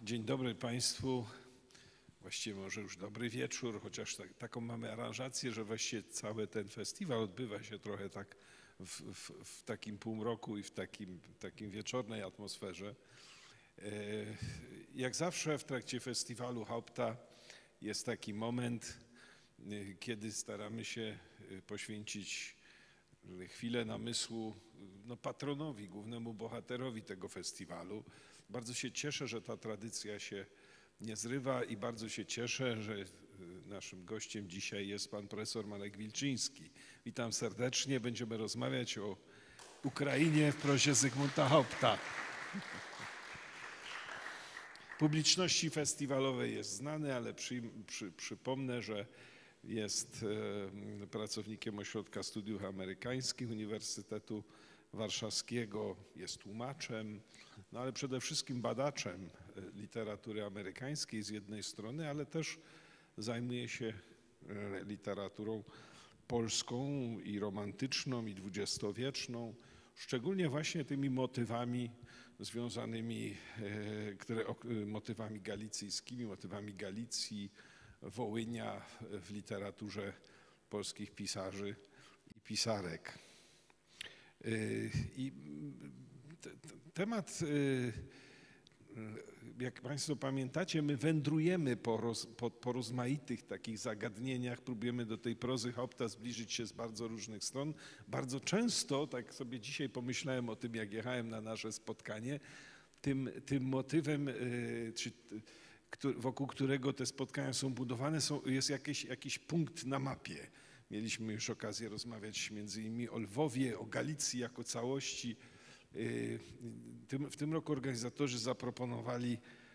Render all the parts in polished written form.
Dzień dobry Państwu. Właściwie może już dobry wieczór, chociaż taką mamy aranżację, że właściwie cały ten festiwal odbywa się trochę tak w takim półmroku i w takim wieczornej atmosferze. Jak zawsze w trakcie festiwalu Haupta jest taki moment, kiedy staramy się poświęcić chwilę namysłu patronowi, głównemu bohaterowi tego festiwalu. Bardzo się cieszę, że ta tradycja się nie zrywa i bardzo się cieszę, że naszym gościem dzisiaj jest pan profesor Marek Wilczyński. Witam serdecznie. Będziemy rozmawiać o Ukrainie w prozie Zygmunta Haupta. Publiczności festiwalowej jest znany, ale przypomnę, że jest pracownikiem Ośrodka Studiów Amerykańskich Uniwersytetu Warszawskiego, jest tłumaczem, ale przede wszystkim badaczem literatury amerykańskiej z jednej strony, ale też zajmuje się literaturą polską i romantyczną, i dwudziestowieczną, szczególnie właśnie tymi motywami związanymi, motywami galicyjskimi, motywami Galicji, Wołynia w literaturze polskich pisarzy i pisarek. I temat, jak Państwo pamiętacie, my wędrujemy po rozmaitych takich zagadnieniach, próbujemy do tej prozy Haupta zbliżyć się z bardzo różnych stron. Bardzo często, tak sobie dzisiaj pomyślałem o tym, jak jechałem na nasze spotkanie, tym motywem, wokół którego te spotkania są budowane, jest jakiś punkt na mapie. Mieliśmy już okazję rozmawiać między innymi o Lwowie, o Galicji jako całości. W tym roku organizatorzy zaproponowali,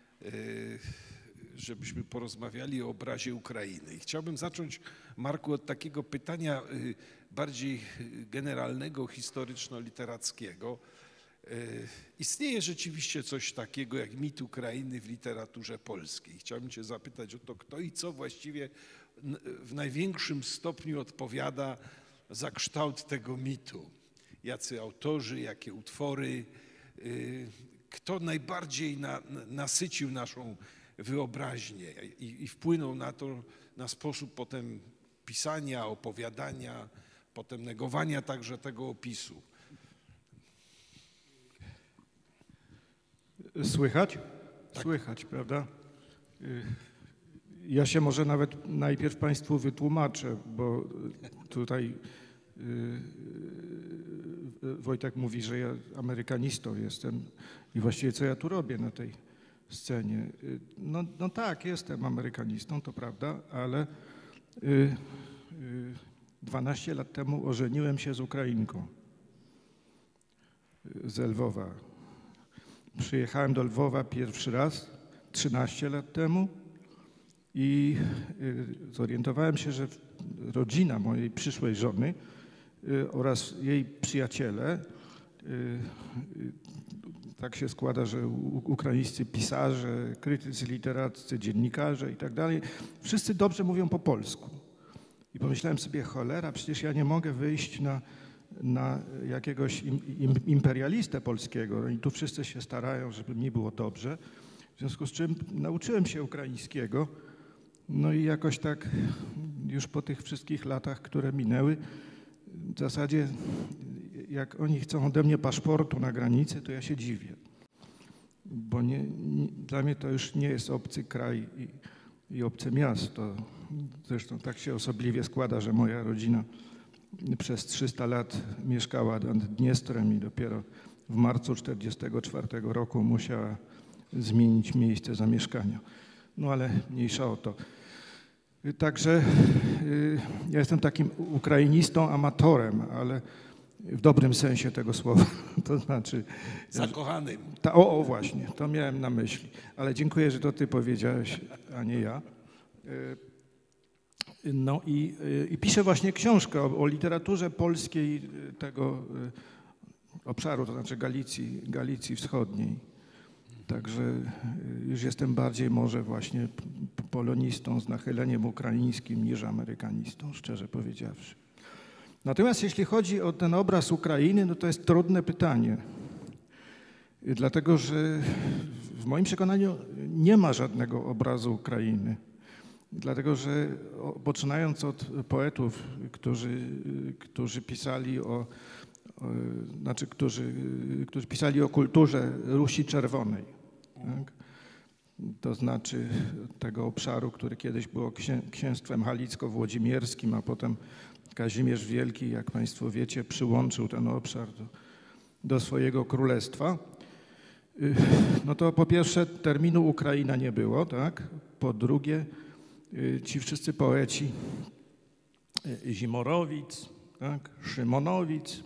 żebyśmy porozmawiali o obrazie Ukrainy. I chciałbym zacząć, Marku, od takiego pytania bardziej generalnego, historyczno-literackiego. Istnieje rzeczywiście coś takiego jak mit Ukrainy w literaturze polskiej. Chciałbym Cię zapytać o to, kto i co właściwie w największym stopniu odpowiada za kształt tego mitu. Jacy autorzy, jakie utwory, kto najbardziej nasycił naszą wyobraźnię i wpłynął na sposób potem pisania, opowiadania, potem negowania także tego opisu. Słychać? Tak. Słychać, prawda? Ja się może nawet najpierw Państwu wytłumaczę, bo tutaj Wojtek mówi, że ja amerykanistą jestem i właściwie co ja tu robię na tej scenie. No tak, jestem amerykanistą, to prawda, ale 12 lat temu ożeniłem się z Ukrainką z Lwowa. Przyjechałem do Lwowa pierwszy raz 13 lat temu i zorientowałem się, że rodzina mojej przyszłej żony oraz jej przyjaciele, tak się składa, że ukraińscy pisarze, krytycy literaccy, dziennikarze i tak dalej, wszyscy dobrze mówią po polsku. I pomyślałem sobie, cholera, przecież ja nie mogę wyjść na jakiegoś imperialistę polskiego. Oni tu wszyscy się starają, żeby mi było dobrze. W związku z czym nauczyłem się ukraińskiego. No i jakoś tak już po tych wszystkich latach, które minęły, w zasadzie jak oni chcą ode mnie paszportu na granicy, to ja się dziwię. Bo dla mnie to już nie jest obcy kraj i obce miasto. Zresztą tak się osobliwie składa, że moja rodzina przez 300 lat mieszkała nad Dniestrem i dopiero w marcu 1944 roku musiała zmienić miejsce zamieszkania. No ale mniejsza o to. Także ja jestem takim ukrainistą, amatorem, ale w dobrym sensie tego słowa. To znaczy... Zakochanym. O właśnie, to miałem na myśli. Ale dziękuję, że to ty powiedziałeś, a nie ja. No i piszę właśnie książkę o literaturze polskiej tego obszaru, to znaczy Galicji Wschodniej. Także już jestem bardziej może właśnie polonistą z nachyleniem ukraińskim niż amerykanistą, szczerze powiedziawszy. Natomiast jeśli chodzi o ten obraz Ukrainy, no to jest trudne pytanie. Dlatego, że w moim przekonaniu nie ma żadnego obrazu Ukrainy. Dlatego, że poczynając od poetów, którzy pisali którzy pisali o kulturze Rusi Czerwonej, tak? To znaczy tego obszaru, który kiedyś było księstwem halicko-włodzimierskim, a potem Kazimierz Wielki, jak państwo wiecie, przyłączył ten obszar do swojego królestwa. No to po pierwsze terminu Ukraina nie było, tak? Po drugie ci wszyscy poeci, Zimorowic, tak? Szymonowic,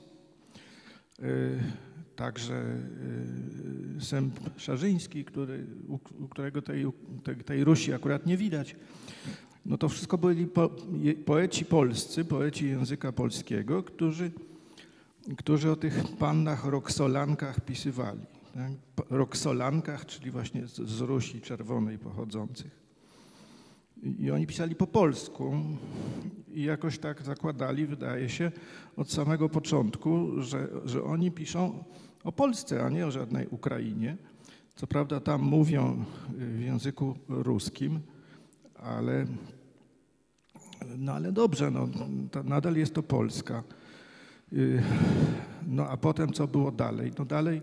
także Sęp Szarzyński, u którego tej Rusi akurat nie widać. No to wszystko byli poeci polscy, poeci języka polskiego, którzy o tych pannach Roksolankach pisywali. Tak? Roksolankach, czyli właśnie z Rusi Czerwonej pochodzących. I oni pisali po polsku i jakoś tak zakładali, wydaje się, od samego początku, że oni piszą o Polsce, a nie o żadnej Ukrainie. Co prawda tam mówią w języku ruskim, ale dobrze, no, nadal jest to Polska. No a potem co było dalej? No dalej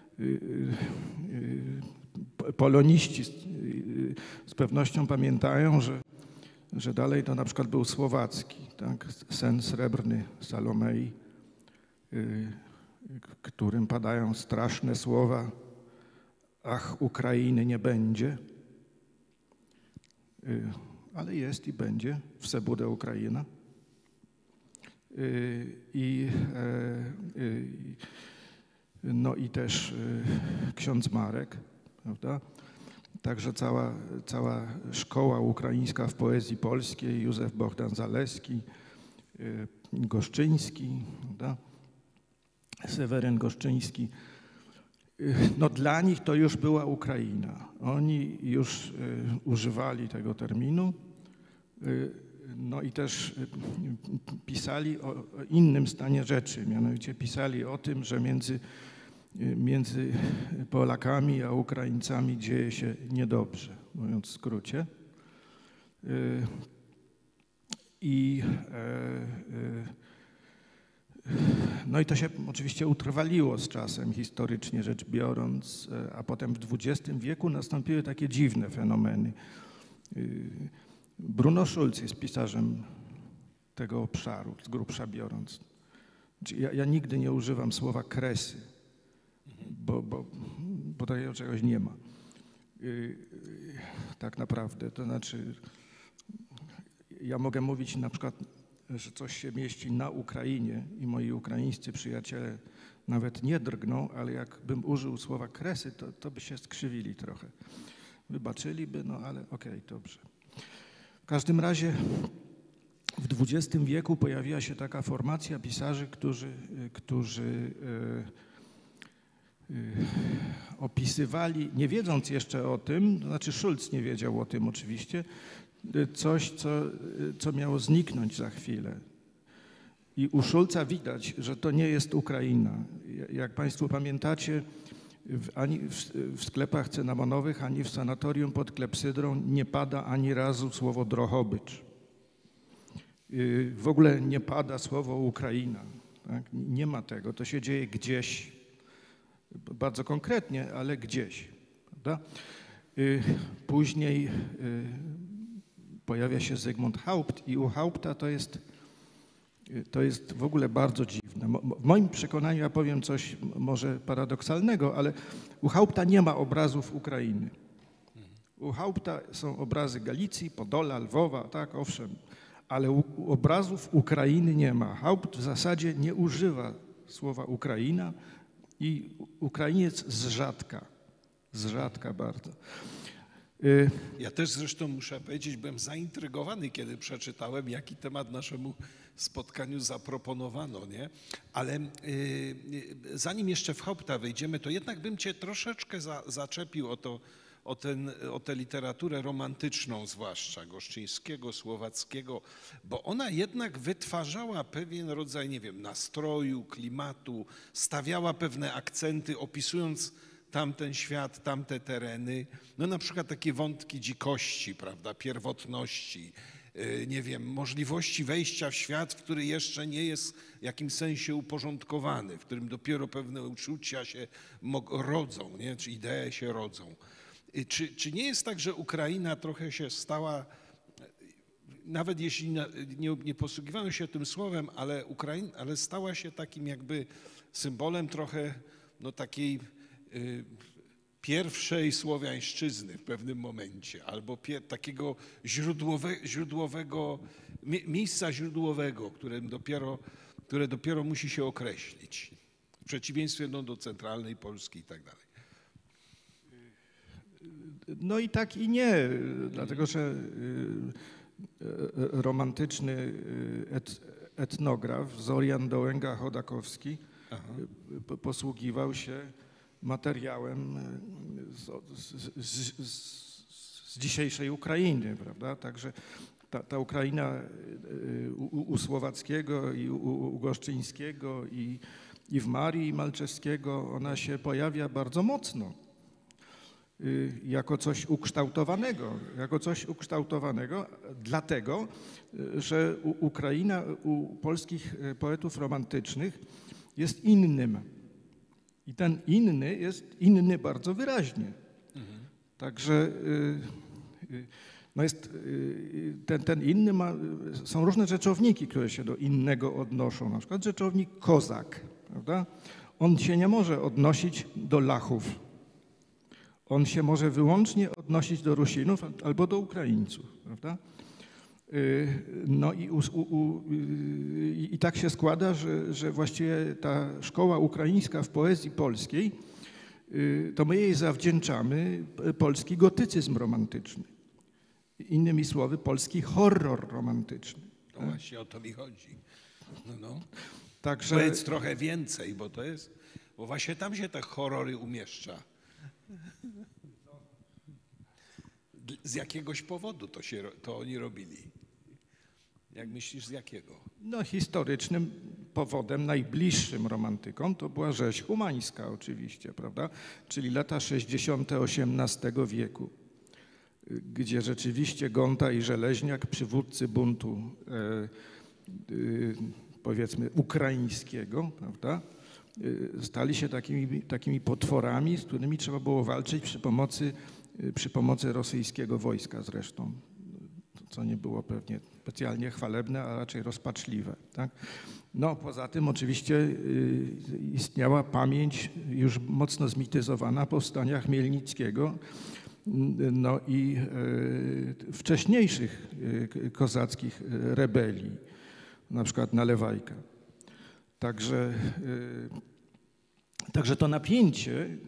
poloniści z pewnością pamiętają, że dalej to na przykład był słowacki, tak? Sen srebrny Salomei, którym padają straszne słowa: ach, Ukrainy nie będzie. Ale jest i będzie, wse bude Ukraina. No i też ksiądz Marek, prawda? Także cała szkoła ukraińska w poezji polskiej, Józef Bohdan Zaleski, Goszczyński, prawda? Seweryn Goszczyński. No dla nich to już była Ukraina. Oni już używali tego terminu. No i też pisali o innym stanie rzeczy, mianowicie pisali o tym, że między Polakami a Ukraińcami dzieje się niedobrze, mówiąc w skrócie. No i to się oczywiście utrwaliło z czasem, historycznie rzecz biorąc, a potem w XX wieku nastąpiły takie dziwne fenomeny. Bruno Schulz jest pisarzem tego obszaru, z grubsza biorąc. Ja nigdy nie używam słowa kresy, bo takiego czegoś nie ma. Tak naprawdę, to znaczy ja mogę mówić na przykład, że coś się mieści na Ukrainie i moi ukraińscy przyjaciele nawet nie drgną, ale jakbym użył słowa kresy, to by się skrzywili trochę. Wybaczyliby, no ale okej, dobrze. W każdym razie w XX wieku pojawiła się taka formacja pisarzy, którzy opisywali, nie wiedząc jeszcze o tym, to znaczy Schulz nie wiedział o tym oczywiście, coś, co miało zniknąć za chwilę. I u Schulza widać, że to nie jest Ukraina. Jak państwo pamiętacie, ani w sklepach cynamonowych, ani w sanatorium pod klepsydrą nie pada ani razu słowo Drohobycz. W ogóle nie pada słowo Ukraina. Tak? Nie ma tego. To się dzieje gdzieś. Bardzo konkretnie, ale gdzieś. Prawda? Później pojawia się Zygmunt Haupt i u Haupta to jest w ogóle bardzo dziwne. W moim przekonaniu, ja powiem coś może paradoksalnego, ale u Haupta nie ma obrazów Ukrainy. U Haupta są obrazy Galicji, Podola, Lwowa, tak, owszem, ale obrazów Ukrainy nie ma. Haupt w zasadzie nie używa słowa Ukraina i Ukrainiec z rzadka bardzo. Ja też zresztą muszę powiedzieć, byłem zaintrygowany, kiedy przeczytałem, jaki temat naszemu spotkaniu zaproponowano, nie? Ale zanim jeszcze w Haupta wejdziemy, to jednak bym cię troszeczkę zaczepił o tę literaturę romantyczną, zwłaszcza Goszczyńskiego, Słowackiego, bo ona jednak wytwarzała pewien rodzaj, nie wiem, nastroju, klimatu, stawiała pewne akcenty, opisując tamten świat, tamte tereny. No na przykład takie wątki dzikości, prawda, pierwotności, nie wiem, możliwości wejścia w świat, który jeszcze nie jest w jakimś sensie uporządkowany, w którym dopiero pewne uczucia się rodzą, nie? Czy idee się rodzą. Czy nie jest tak, że Ukraina trochę się stała, nawet jeśli nie posługiwano się tym słowem, ale stała się takim jakby symbolem trochę no, takiej pierwszej słowiańszczyzny w pewnym momencie, albo takiego źródłowego, miejsca źródłowego, które dopiero musi się określić, w przeciwieństwie no, do centralnej Polski i tak dalej. No i tak i nie, dlatego że romantyczny etnograf Zorian Dołęga-Chodakowski posługiwał się materiałem z dzisiejszej Ukrainy, prawda? Także ta Ukraina u Słowackiego i u Goszczyńskiego i w Marii Malczewskiego, ona się pojawia bardzo mocno jako coś ukształtowanego, dlatego, że Ukraina u polskich poetów romantycznych jest innym. I ten inny jest inny bardzo wyraźnie. Także no jest, ten inny są różne rzeczowniki, które się do innego odnoszą. Na przykład rzeczownik kozak, prawda? On się nie może odnosić do Lachów. On się może wyłącznie odnosić do Rusinów albo do Ukraińców, prawda? No i tak się składa, że właściwie ta szkoła ukraińska w poezji polskiej, to my jej zawdzięczamy polski gotycyzm romantyczny. Innymi słowy, polski horror romantyczny. No właśnie o to mi chodzi. No. Także... Powiedz trochę więcej, bo właśnie tam się te horrory umieszcza. Z jakiegoś powodu to oni robili. Jak myślisz, z jakiego? No historycznym powodem, najbliższym romantykom to była rzeź humańska oczywiście, prawda? Czyli lata 60. XVIII wieku, gdzie rzeczywiście Gonta i Żeleźniak, przywódcy buntu powiedzmy ukraińskiego, prawda? Stali się takimi potworami, z którymi trzeba było walczyć przy pomocy rosyjskiego wojska zresztą, co nie było pewnie specjalnie chwalebne, a raczej rozpaczliwe. Tak? No, poza tym oczywiście istniała pamięć już mocno zmityzowana powstania Chmielnickiego, no i wcześniejszych kozackich rebelii, na przykład Nalewajka. Także to napięcie,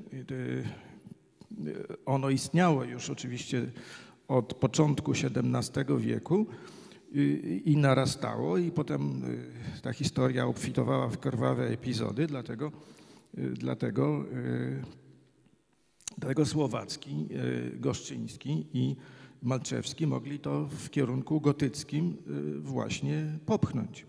ono istniało już oczywiście od początku XVII wieku i narastało i potem ta historia obfitowała w krwawe epizody, dlatego Słowacki, Goszczyński i Malczewski mogli to w kierunku gotyckim właśnie popchnąć.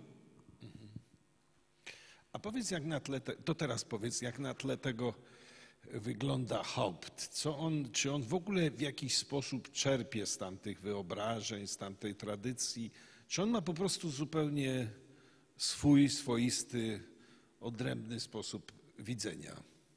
A powiedz, jak na tle tego wygląda Haupt? Czy on w ogóle w jakiś sposób czerpie z tamtych wyobrażeń, z tamtej tradycji? Czy on ma po prostu zupełnie swoisty, odrębny sposób widzenia?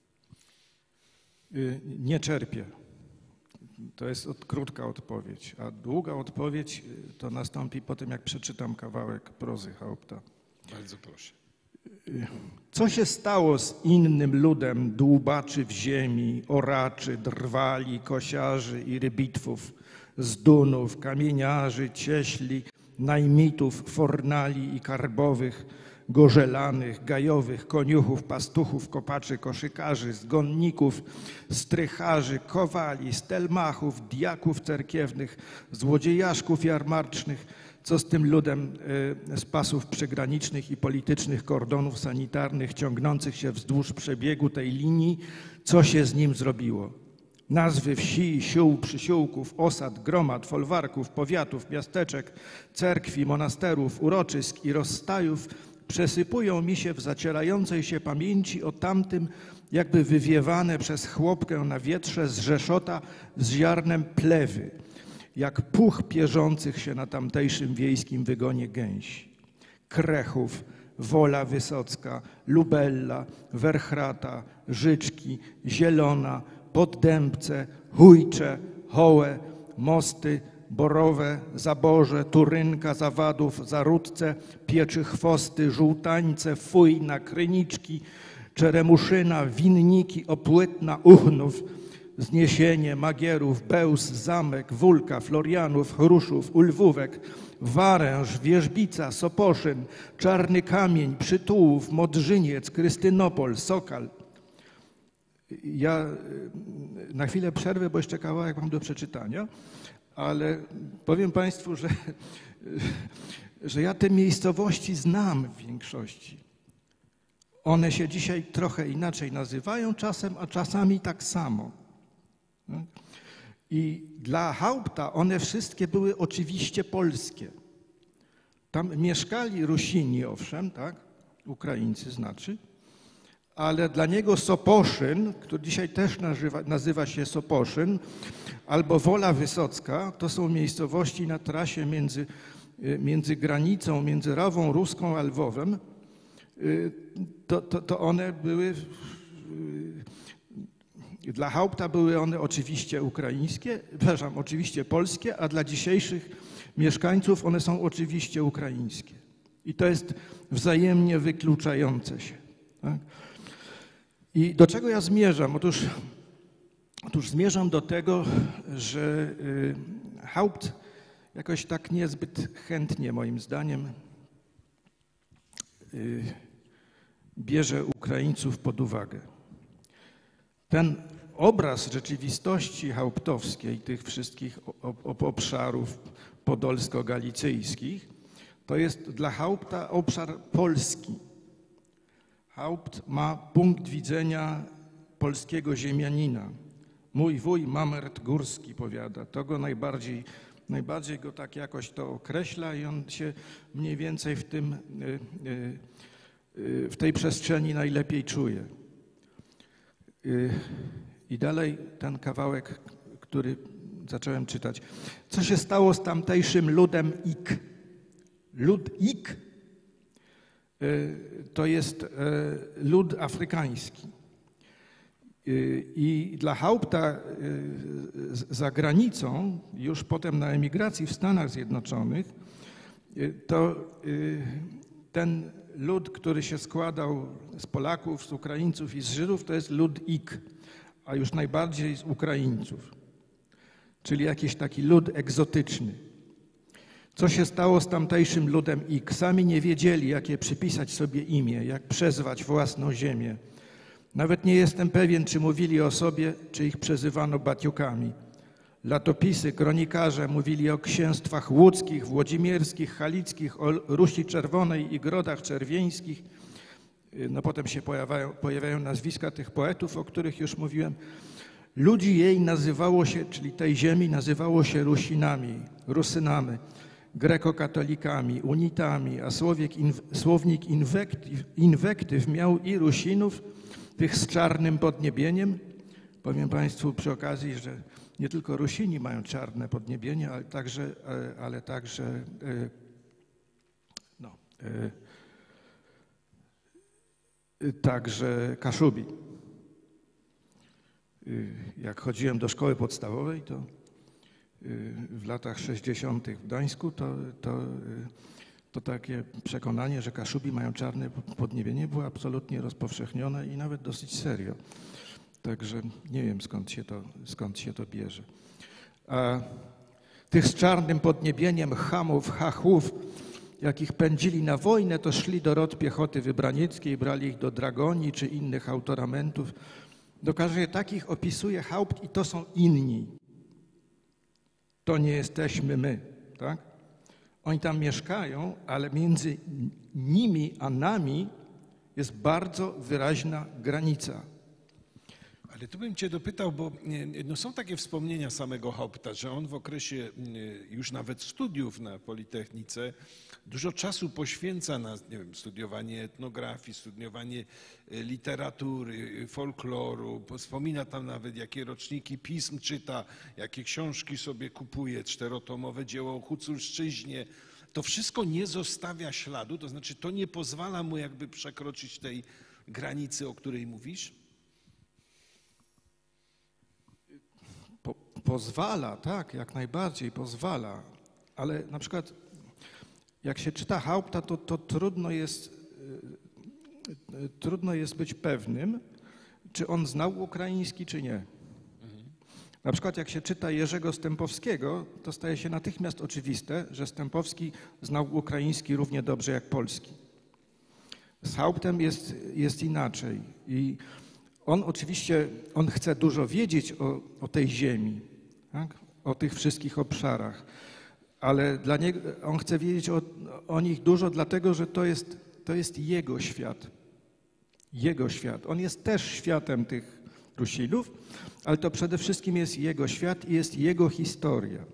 Nie czerpie. To jest krótka odpowiedź, a długa odpowiedź to nastąpi po tym, jak przeczytam kawałek prozy Haupta. Bardzo proszę. Co się stało z innym ludem dłubaczy w ziemi, oraczy, drwali, kosiarzy i rybitwów, zdunów, kamieniarzy, cieśli, najmitów, fornali i karbowych, gorzelanych, gajowych, koniuchów, pastuchów, kopaczy, koszykarzy, zgonników, strycharzy, kowali, stelmachów, diaków cerkiewnych, złodziejaszków jarmarcznych, co z tym ludem z pasów przygranicznych i politycznych kordonów sanitarnych ciągnących się wzdłuż przebiegu tej linii, co się z nim zrobiło? Nazwy wsi, siół, przysiółków, osad, gromad, folwarków, powiatów, miasteczek, cerkwi, monasterów, uroczysk i rozstajów przesypują mi się w zacierającej się pamięci o tamtym, jakby wywiewane przez chłopkę na wietrze z Rzeszota z ziarnem plewy, jak puch pierzących się na tamtejszym wiejskim wygonie gęsi. Krechów, Wola Wysocka, Lubella, Werchrata, Życzki, Zielona, Poddębce, Chujcze, Hołę, Mosty, Borowe, Zaborze, Turynka, Zawadów, Zarudce, Pieczychwosty, Żółtańce, Fujna, Kryniczki, Czeremuszyna, Winniki, Opłytna, Uchnów, Zniesienie, Magierów, Bełz, Zamek, Wólka, Florianów, Chruszów, Ulwówek, Waręż, Wierzbica, Soposzyn, Czarny Kamień, Przytułów, Modrzyniec, Krystynopol, Sokal. Ja na chwilę przerwę, bo jeszcze kawałek mam do przeczytania, ale powiem Państwu, że ja te miejscowości znam w większości. One się dzisiaj trochę inaczej nazywają czasem, a czasami tak samo. I dla Haupta one wszystkie były oczywiście polskie. Tam mieszkali Rusini, owszem, tak? Ukraińcy znaczy, ale dla niego Soposzyn, który dzisiaj też nazywa się Soposzyn, albo Wola Wysocka, to są miejscowości na trasie między granicą, między Rawą Ruską a Lwowem. To one były, dla Haupta były one oczywiście ukraińskie, przepraszam, oczywiście polskie, a dla dzisiejszych mieszkańców one są oczywiście ukraińskie. I to jest wzajemnie wykluczające się. Tak? I do czego ja zmierzam? Otóż zmierzam do tego, że Haupt jakoś tak niezbyt chętnie, moim zdaniem, bierze Ukraińców pod uwagę. Ten obraz rzeczywistości hauptowskiej, tych wszystkich obszarów podolsko-galicyjskich, to jest dla Haupta obszar polski. Haupt ma punkt widzenia polskiego ziemianina. Mój wuj Mamert Górski powiada, to go najbardziej go tak jakoś to określa i on się mniej więcej w tej przestrzeni najlepiej czuje. I dalej ten kawałek, który zacząłem czytać. Co się stało z tamtejszym ludem Ik? Lud Ik to jest lud afrykański. I dla Haupta za granicą, już potem na emigracji w Stanach Zjednoczonych, to ten lud, który się składał z Polaków, z Ukraińców i z Żydów, to jest lud Ik, a już najbardziej z Ukraińców, czyli jakiś taki lud egzotyczny. Co się stało z tamtejszym ludem Ik? Sami nie wiedzieli, jakie przypisać sobie imię, jak przezwać własną ziemię. Nawet nie jestem pewien, czy mówili o sobie, czy ich przezywano batiukami. Latopisy, kronikarze mówili o księstwach łódzkich, włodzimierskich, halickich, o Rusi Czerwonej i Grodach Czerwieńskich. No potem się pojawiają nazwiska tych poetów, o których już mówiłem. Ludzi jej nazywało się, czyli tej ziemi nazywało się Rusinami, Rusynami, grekokatolikami, unitami, a słownik inwektyw miał i Rusinów, tych z czarnym podniebieniem. Powiem Państwu przy okazji, że nie tylko Rusini mają czarne podniebienie, ale także Kaszubi. Jak chodziłem do szkoły podstawowej, to w latach 60. w Gdańsku, to takie przekonanie, że Kaszubi mają czarne podniebienie, było absolutnie rozpowszechnione i nawet dosyć serio. Także nie wiem, skąd się to bierze. A tych z czarnym podniebieniem chamów, hachów, jakich pędzili na wojnę, to szli do rot piechoty wybranieckiej, brali ich do dragonii czy innych autoramentów. Dokaże takich opisuje Haupt i to są inni. To nie jesteśmy my, tak? Oni tam mieszkają, ale między nimi a nami jest bardzo wyraźna granica. Ale tu bym cię dopytał, bo no są takie wspomnienia samego Haupta, że on w okresie już nawet studiów na Politechnice dużo czasu poświęca na, nie wiem, studiowanie etnografii, studiowanie literatury, folkloru. Wspomina tam nawet, jakie roczniki pism czyta, jakie książki sobie kupuje, 4-tomowe dzieło o Huculszczyźnie. To wszystko nie zostawia śladu, to znaczy to nie pozwala mu jakby przekroczyć tej granicy, o której mówisz? Pozwala, tak, jak najbardziej pozwala, ale na przykład jak się czyta Haupta, to trudno jest być pewnym, czy on znał ukraiński, czy nie. Na przykład jak się czyta Jerzego Stępowskiego, to staje się natychmiast oczywiste, że Stępowski znał ukraiński równie dobrze jak polski. Z Hauptem jest inaczej i on oczywiście, on chce dużo wiedzieć o tej ziemi, tak? O tych wszystkich obszarach, ale dla niego, on chce wiedzieć o nich dużo, dlatego że to jest jego świat. Jego świat. On jest też światem tych Rusinów, ale to przede wszystkim jest jego świat i jest jego historia.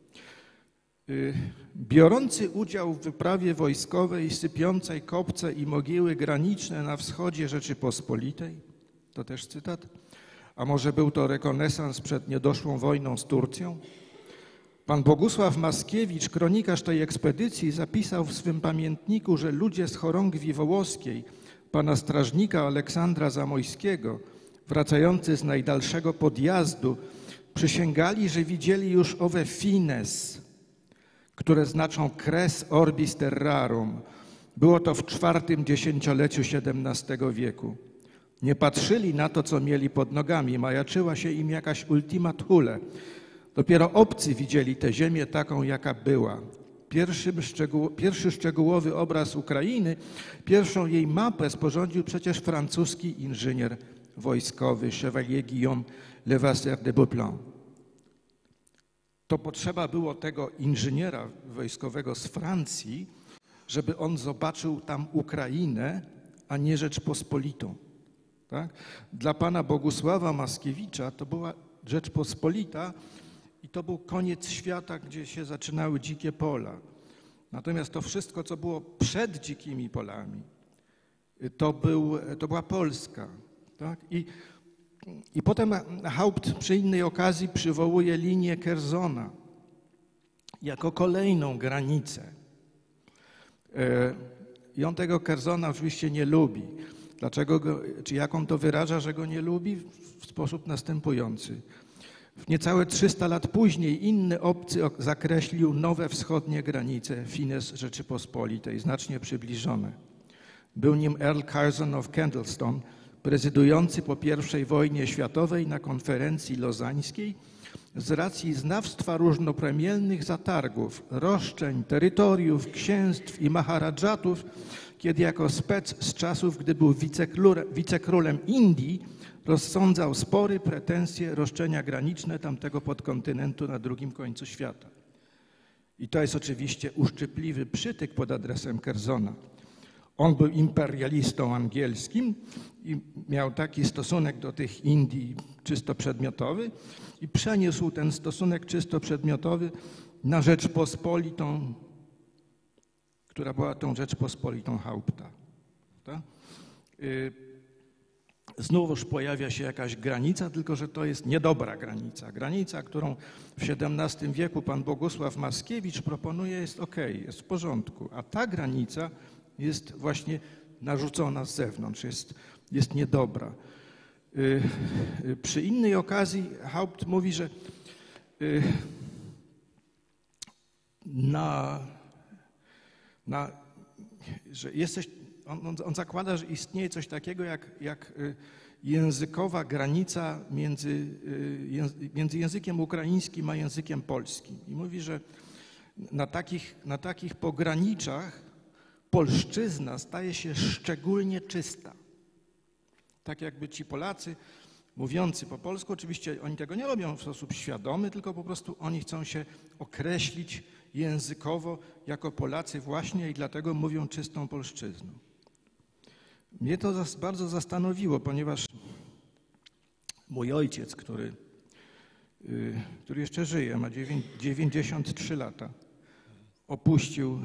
Biorący udział w wyprawie wojskowej sypiącej kopce i mogiły graniczne na wschodzie Rzeczypospolitej, to też cytat, a może był to rekonesans przed niedoszłą wojną z Turcją? Pan Bogusław Maskiewicz, kronikarz tej ekspedycji, zapisał w swym pamiętniku, że ludzie z chorągwi wołoskiej, pana strażnika Aleksandra Zamojskiego, wracający z najdalszego podjazdu, przysięgali, że widzieli już owe fines, które znaczą cres orbis terrarum. Było to w IV dziesięcioleciu XVII wieku. Nie patrzyli na to, co mieli pod nogami, majaczyła się im jakaś ultima thule. Dopiero obcy widzieli tę ziemię taką, jaka była. Pierwszy szczegółowy obraz Ukrainy, pierwszą jej mapę sporządził przecież francuski inżynier wojskowy Chevalier Guillaume Levasseur de Beauplan. To potrzeba było tego inżyniera wojskowego z Francji, żeby on zobaczył tam Ukrainę, a nie Rzeczpospolitą. Tak? Dla pana Bogusława Maskiewicza to była Rzeczpospolita i to był koniec świata, gdzie się zaczynały dzikie pola. Natomiast to wszystko, co było przed dzikimi polami, to była Polska. Tak? I potem Haupt przy innej okazji przywołuje linię Kerzona jako kolejną granicę. I on tego Kerzona oczywiście nie lubi. Dlaczego czy jak on to wyraża, że go nie lubi? W sposób następujący. W niecałe 300 lat później inny obcy zakreślił nowe wschodnie granice Fines Rzeczypospolitej, znacznie przybliżone. Był nim Earl Curzon of Candleston, prezydujący po I wojnie światowej na konferencji lozańskiej z racji znawstwa różnoplemiennych zatargów, roszczeń, terytoriów, księstw i maharadżatów, kiedy jako spec z czasów, gdy był wicekrólem Indii, rozsądzał spory, pretensje, roszczenia graniczne tamtego podkontynentu na drugim końcu świata. I to jest oczywiście uszczypliwy przytyk pod adresem Curzona. On był imperialistą angielskim i miał taki stosunek do tych Indii czysto przedmiotowy i przeniósł ten stosunek czysto przedmiotowy na Rzeczpospolitą, która była tą Rzeczpospolitą Haupta. Tak? Znowuż pojawia się jakaś granica, tylko że to jest niedobra granica. Granica, którą w XVII wieku pan Bogusław Maskiewicz proponuje, jest okej, jest w porządku, a ta granica jest właśnie narzucona z zewnątrz, jest niedobra. Przy innej okazji Haupt mówi, że że on zakłada, że istnieje coś takiego jak językowa granica między językiem ukraińskim a językiem polskim. I mówi, że na takich pograniczach polszczyzna staje się szczególnie czysta. Tak jakby ci Polacy mówiący po polsku, oczywiście oni tego nie robią w sposób świadomy, tylko po prostu oni chcą się określić językowo jako Polacy właśnie i dlatego mówią czystą polszczyzną. Mnie to bardzo zastanowiło, ponieważ Mój ojciec, który jeszcze żyje, ma 93 lata, opuścił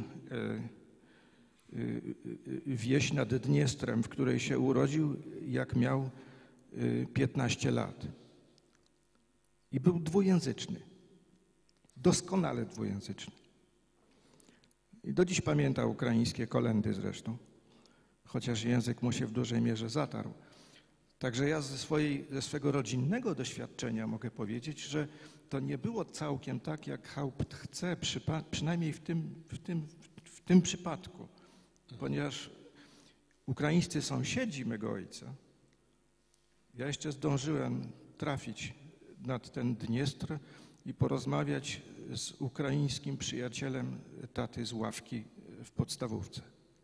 wieś nad Dniestrem, w której się urodził, jak miał 15 lat. I był dwujęzyczny, doskonale dwujęzyczny. I do dziś pamięta ukraińskie kolędy zresztą, chociaż język mu się w dużej mierze zatarł. Także ja ze swego rodzinnego doświadczenia mogę powiedzieć, że to nie było całkiem tak, jak Haupt chce, przynajmniej w tym przypadku, ponieważ ukraińscy sąsiedzi mego ojca, ja jeszcze zdążyłem trafić nad ten Dniestr i porozmawiać z ukraińskim przyjacielem taty z ławki w podstawówce.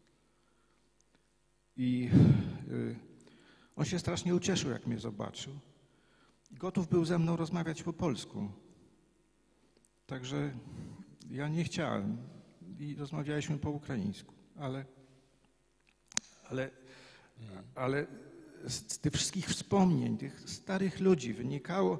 I on się strasznie ucieszył, jak mnie zobaczył. Gotów był ze mną rozmawiać po polsku. Także ja nie chciałem i rozmawialiśmy po ukraińsku. Ale z tych wszystkich wspomnień, tych starych ludzi wynikało,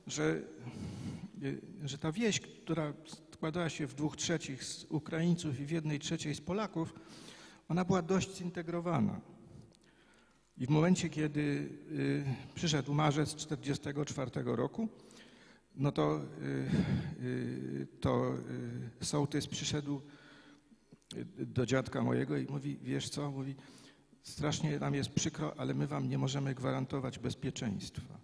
że ta wieś, która składała się w 2/3 z Ukraińców i w 1/3 z Polaków, ona była dość zintegrowana. I w momencie, kiedy przyszedł marzec 1944 roku, no to sołtys przyszedł do dziadka mojego i mówi, wiesz co, mówi, strasznie nam jest przykro, ale my wam nie możemy gwarantować bezpieczeństwa.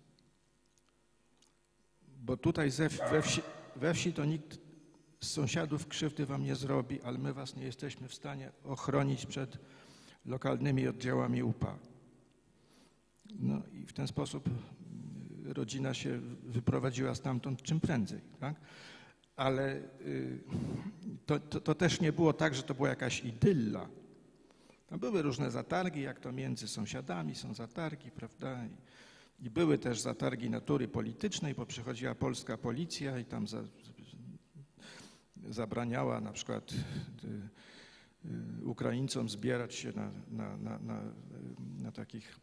Bo tutaj we wsi to nikt z sąsiadów krzywdy wam nie zrobi, ale my was nie jesteśmy w stanie ochronić przed lokalnymi oddziałami UPA. No i w ten sposób rodzina się wyprowadziła stamtąd czym prędzej, tak? Ale to też nie było tak, że to była jakaś idylla. Tam były różne zatargi, jak to między sąsiadami są zatargi, prawda? I były też zatargi natury politycznej, bo przychodziła polska policja i tam zabraniała na przykład Ukraińcom zbierać się na takich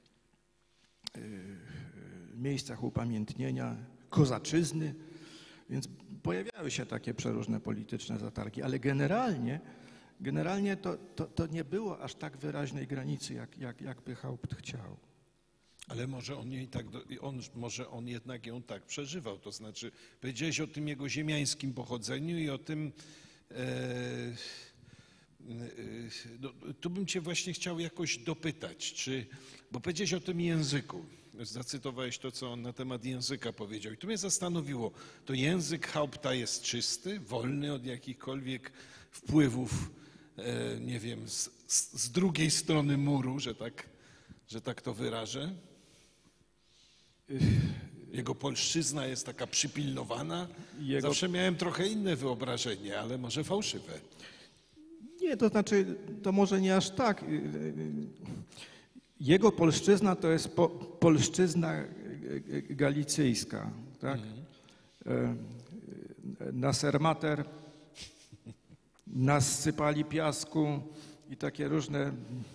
miejscach upamiętnienia kozaczyzny, więc pojawiały się takie przeróżne polityczne zatargi, ale generalnie to nie było aż tak wyraźnej granicy, jakby Haupt chciał. Ale może on jednak ją tak przeżywał, to znaczy powiedziałeś o tym jego ziemiańskim pochodzeniu i o tym, tu bym cię właśnie chciał jakoś dopytać, bo powiedziałeś o tym języku, zacytowałeś to, co on na temat języka powiedział i tu mnie zastanowiło, to język Haupta jest czysty, wolny od jakichkolwiek wpływów, nie wiem, z drugiej strony muru, że tak to wyrażę? Jego polszczyzna jest taka przypilnowana? Zawsze miałem trochę inne wyobrażenie, ale może fałszywe. Nie, to znaczy, to może nie aż tak. Jego polszczyzna to jest polszczyzna galicyjska, tak? Na Sermater nasypali piasku i takie różne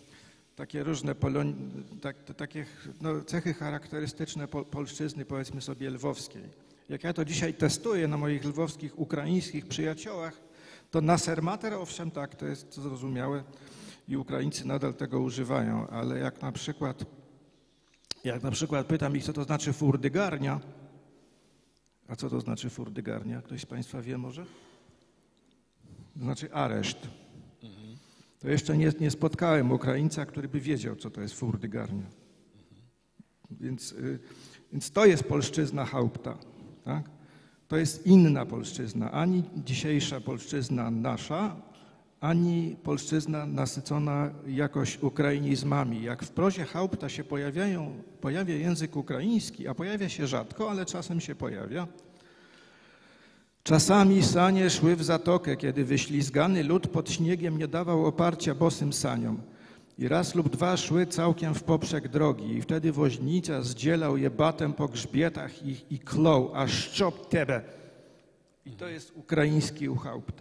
cechy charakterystyczne polszczyzny, powiedzmy sobie, lwowskiej. Jak ja to dzisiaj testuję na moich lwowskich, ukraińskich przyjaciołach, to na Sermater, owszem, tak, to jest zrozumiałe i Ukraińcy nadal tego używają, ale jak na przykład pytam ich, co to znaczy furdygarnia, a co to znaczy furdygarnia? Ktoś z Państwa wie może? To znaczy areszt. To jeszcze nie spotkałem Ukraińca, który by wiedział, co to jest furdygarnia. Więc to jest polszczyzna Haupta, tak? To jest inna polszczyzna, ani dzisiejsza polszczyzna nasza, ani polszczyzna nasycona jakoś ukrainizmami. Jak w prozie Haupta się pojawia język ukraiński, a pojawia się rzadko, ale czasem się pojawia. Czasami sanie szły w zatokę, kiedy wyślizgany lód pod śniegiem nie dawał oparcia bosym saniom. I raz lub dwa szły całkiem w poprzek drogi i wtedy woźnica zdzielał je batem po grzbietach i klął, a szczop tebe. I to jest ukraiński u Haupta.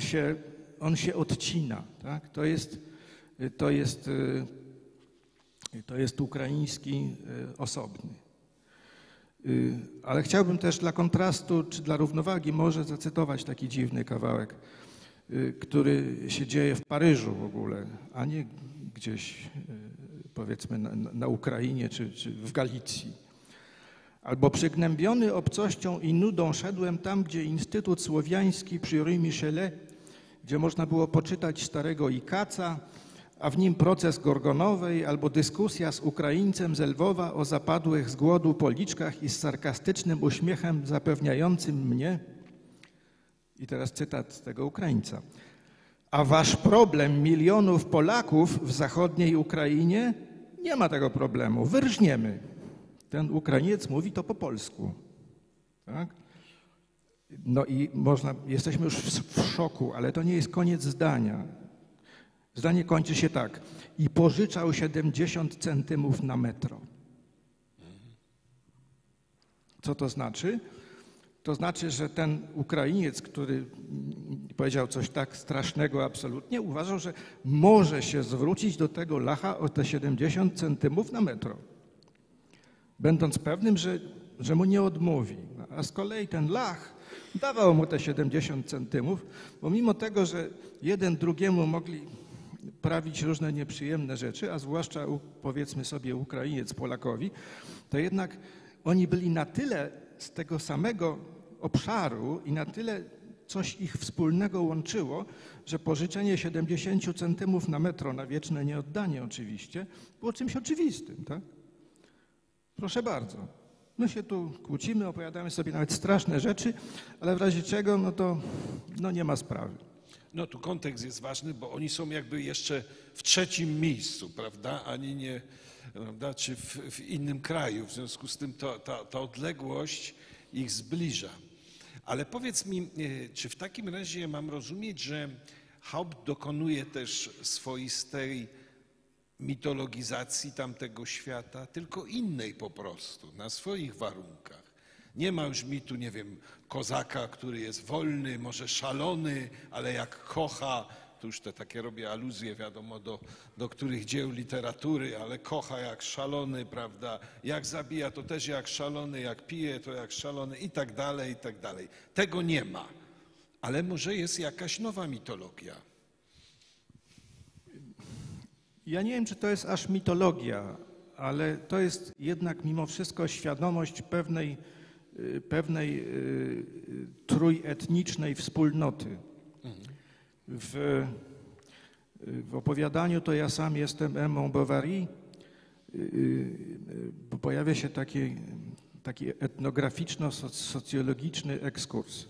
On się odcina, tak? To jest To jest ukraiński osobny. Ale chciałbym też dla kontrastu, czy dla równowagi może zacytować taki dziwny kawałek, który się dzieje w Paryżu w ogóle, a nie gdzieś powiedzmy na Ukrainie czy w Galicji. Albo przygnębiony obcością i nudą szedłem tam, gdzie Instytut Słowiański przy Rue Michelet, gdzie można było poczytać starego Ikaca, a w nim proces Gorgonowej albo dyskusja z Ukraińcem z Lwowa o zapadłych z głodu policzkach i z sarkastycznym uśmiechem zapewniającym mnie, i teraz cytat z tego Ukraińca, a wasz problem milionów Polaków w zachodniej Ukrainie nie ma tego problemu, wyrżniemy. Ten Ukrainiec mówi to po polsku. Tak? No i jesteśmy już w szoku, ale to nie jest koniec zdania. Zdanie kończy się tak. I pożyczał 70 centymów na metro. Co to znaczy? To znaczy, że ten Ukrainiec, który powiedział coś tak strasznego absolutnie, uważał, że może się zwrócić do tego lacha o te 70 centymów na metro. Będąc pewnym, że mu nie odmówi. A z kolei ten lach dawał mu te 70 centymów, bo mimo tego, że jeden drugiemu mogli prawić różne nieprzyjemne rzeczy, a zwłaszcza powiedzmy sobie Ukrainiec Polakowi, to jednak oni byli na tyle z tego samego obszaru i na tyle coś ich wspólnego łączyło, że pożyczenie 70 centymów na metro, na wieczne nieoddanie oczywiście, było czymś oczywistym, tak? Proszę bardzo. My się tu kłócimy, opowiadamy sobie nawet straszne rzeczy, ale w razie czego, no nie ma sprawy. No tu kontekst jest ważny, bo oni są jakby jeszcze w trzecim miejscu, prawda, ani nie, prawda, czy w innym kraju. W związku z tym ta odległość ich zbliża. Ale powiedz mi, czy w takim razie mam rozumieć, że Haupt dokonuje też swoistej mitologizacji tamtego świata, tylko innej po prostu, na swoich warunkach. Nie ma już mitu, nie wiem, kozaka, który jest wolny, może szalony, ale jak kocha, to już te takie robię aluzje, wiadomo, do których dzieł literatury, ale kocha jak szalony, prawda, jak zabija, to też jak szalony, jak pije, to jak szalony i tak dalej, i tak dalej. Tego nie ma, ale może jest jakaś nowa mitologia. Ja nie wiem, czy to jest aż mitologia, ale to jest jednak mimo wszystko świadomość pewnej trójetnicznej wspólnoty. W opowiadaniu To ja sam jestem Emmą Bovary, bo pojawia się taki etnograficzno-socjologiczny ekskurs.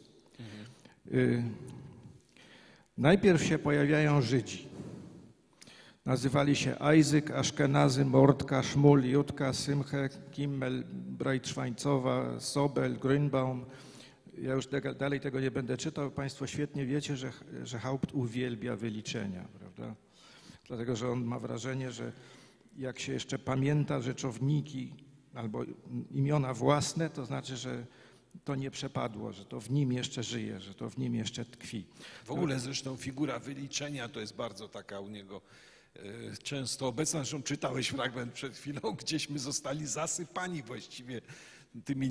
Najpierw się pojawiają Żydzi. Nazywali się Isaac, Aszkenazy, Mordka, Szmul, Jutka, Simche, Kimmel, Breitschweinzowa, Sobel, Grünbaum. Ja już dalej tego nie będę czytał. Państwo świetnie wiecie, że Haupt uwielbia wyliczenia, prawda? Dlatego, że on ma wrażenie, że jak się jeszcze pamięta rzeczowniki albo imiona własne, to znaczy, że to nie przepadło, że to w nim jeszcze żyje, że to w nim jeszcze tkwi. W ogóle zresztą figura wyliczenia to jest bardzo taka u niego często obecna. Zresztą czytałeś fragment przed chwilą, gdzieśmy zostali zasypani właściwie tymi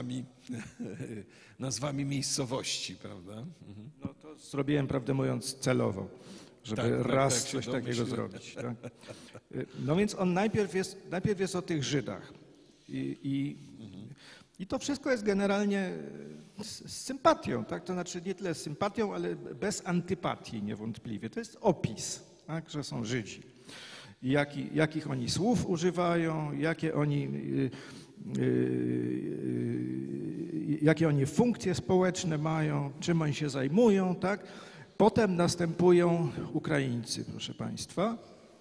nazwami miejscowości, prawda? No to zrobiłem, prawdę mówiąc, celowo, żeby raz coś takiego zrobić. Tak? No więc on najpierw jest o tych Żydach i to wszystko jest generalnie z sympatią, tak? To znaczy nie tyle z sympatią, ale bez antypatii niewątpliwie. To jest opis, tak? Że są Żydzi. Jakich oni słów używają, jakie oni funkcje społeczne mają, czym oni się zajmują, tak? Potem następują Ukraińcy, proszę Państwa.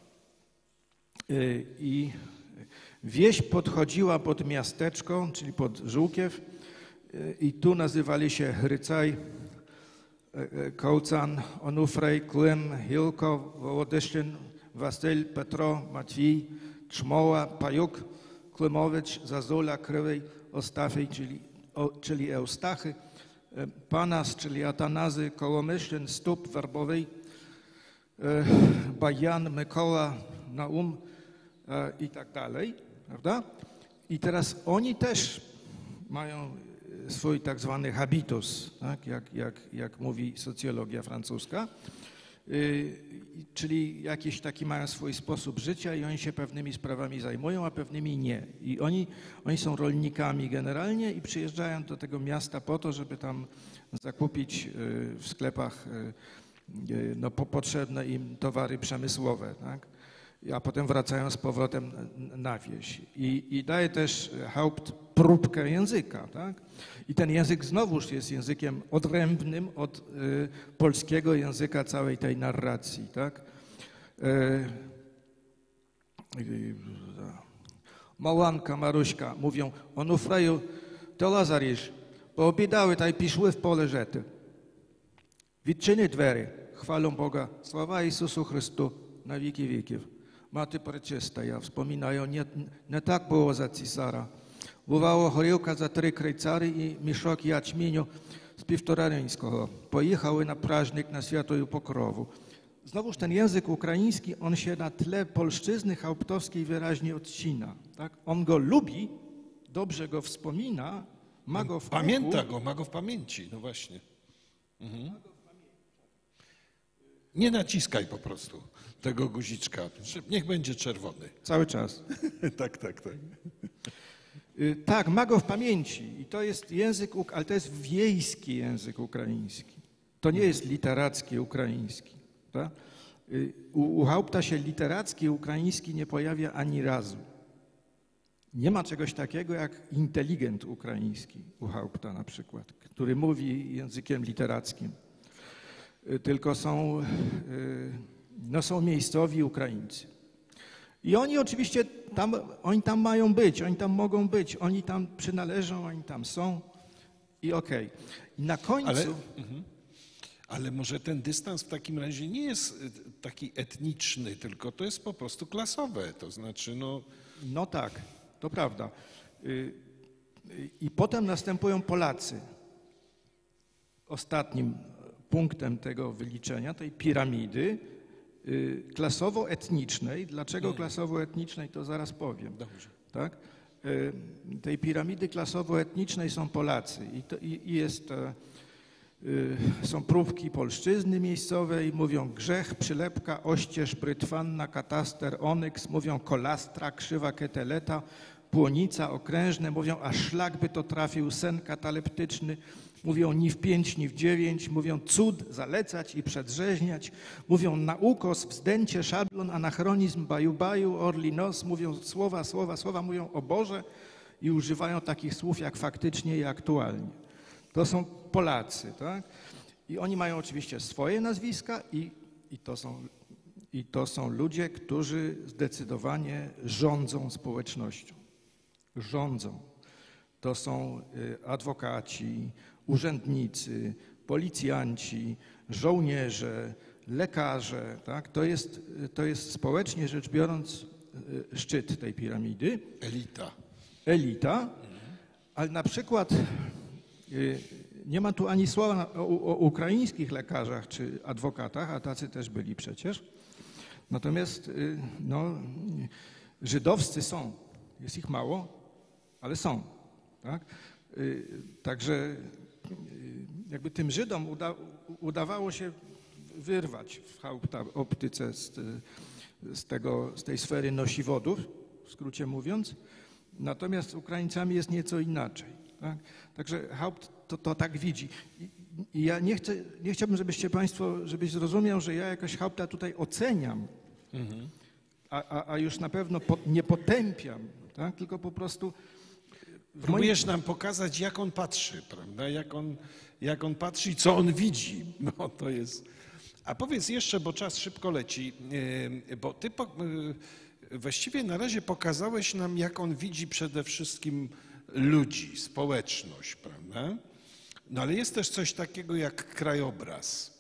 I wieś podchodziła pod miasteczko, czyli pod Żółkiew, i tu nazywali się Hrycaj, Kołcan, Onufrej, Klym, Hilko, Wołodyszyn, Wasyl, Petro, Matwij, Czmoła, Pajuk, Klymowicz, Zazula, Krywej, Ostafej, czyli Eustachy, Panas, czyli Atanazy, Kołomyślin, Stup, Werbowej, Bajan, Mykoła, Naum, i tak dalej, prawda? I teraz oni też mają swój tak zwany habitus, tak? Jak mówi socjologia francuska, czyli jakiś taki mają swój sposób życia i oni się pewnymi sprawami zajmują, a pewnymi nie. I oni są rolnikami generalnie i przyjeżdżają do tego miasta po to, żeby tam zakupić w sklepach no, potrzebne im towary przemysłowe, tak? A potem wracają z powrotem na wieś. I daje też Haupt próbkę języka, tak? I ten język znowuż jest językiem odrębnym od polskiego języka całej tej narracji, tak? Małanka, Maruśka mówią, Onufreju, to Lazarysz, poobiedały taj piszły w pole żety. Відчини двері, chwalą Boga, sława Jezusu Chrystu na wieki wieków. Maty Preczista, ja wspominają, nie tak było za cisara. Bywało choriełka za 3 krejcary i mieszok jaćmieniu z 1,5 ryńskiego. Pojechały na prażnik na Świętą Pokrowu. Znowuż ten język ukraiński, on się na tle polszczyzny hauptowskiej wyraźnie odcina. Tak? On go lubi, dobrze go wspomina, ma go w uchu. Pamięta go, ma go w pamięci, no właśnie. Mhm. Nie naciskaj po prostu tego guziczka. Niech będzie czerwony. Cały czas. Tak. Tak, ma go w pamięci i to jest język, ale to jest wiejski język ukraiński. To nie jest literacki ukraiński. Tak? U Haupta się literacki ukraiński nie pojawia ani razu. Nie ma czegoś takiego jak inteligent ukraiński u Haupta na przykład, który mówi językiem literackim. Tylko są miejscowi Ukraińcy. I oni oczywiście tam mają być, oni tam mogą być, oni tam przynależą, oni tam są i okej. I na końcu... Ale może ten dystans w takim razie nie jest taki etniczny, tylko to jest po prostu klasowe, to znaczy no... No tak, to prawda. I potem następują Polacy. Ostatnim punktem tego wyliczenia, tej piramidy klasowo-etnicznej. Dlaczego klasowo-etnicznej, to zaraz powiem. Dobrze. Tak? Tej piramidy klasowo-etnicznej są Polacy są próbki polszczyzny miejscowej, mówią grzech, przylepka, oścież, prytwanna, kataster, onyks, mówią kolastra, krzywa keteleta, płonica, okrężne, mówią a szlak by to trafił, sen kataleptyczny, mówią ni w 5, ni w 9, mówią cud, zalecać i przedrzeźniać, mówią naukos, wzdęcie, szablon, anachronizm, baju, orli nos, mówią słowa, mówią o Boże i używają takich słów jak faktycznie i aktualnie. To są Polacy, tak? I oni mają oczywiście swoje nazwiska i to są ludzie, którzy zdecydowanie rządzą społecznością. Rządzą. To są adwokaci, urzędnicy, policjanci, żołnierze, lekarze. Tak? To jest społecznie rzecz biorąc szczyt tej piramidy. Elita. Ale na przykład nie ma tu ani słowa o ukraińskich lekarzach czy adwokatach, a tacy też byli przecież. Natomiast no, żydowscy są. Jest ich mało, ale są. Tak? Także jakby tym Żydom udawało się wyrwać w Haupta optyce z tej sfery nosiwodów, w skrócie mówiąc. Natomiast z Ukraińcami jest nieco inaczej. Tak? Także Haupt to tak widzi. I ja nie chciałbym, żebyś zrozumiał, że ja jakoś Haupta tutaj oceniam, a już na pewno nie potępiam, tak? Tylko po prostu... Próbujesz nam pokazać, jak on patrzy, prawda? Jak on patrzy i co on widzi. No to jest... A powiedz jeszcze, bo czas szybko leci, bo ty właściwie na razie pokazałeś nam, jak on widzi przede wszystkim ludzi, społeczność, prawda? No ale jest też coś takiego jak krajobraz.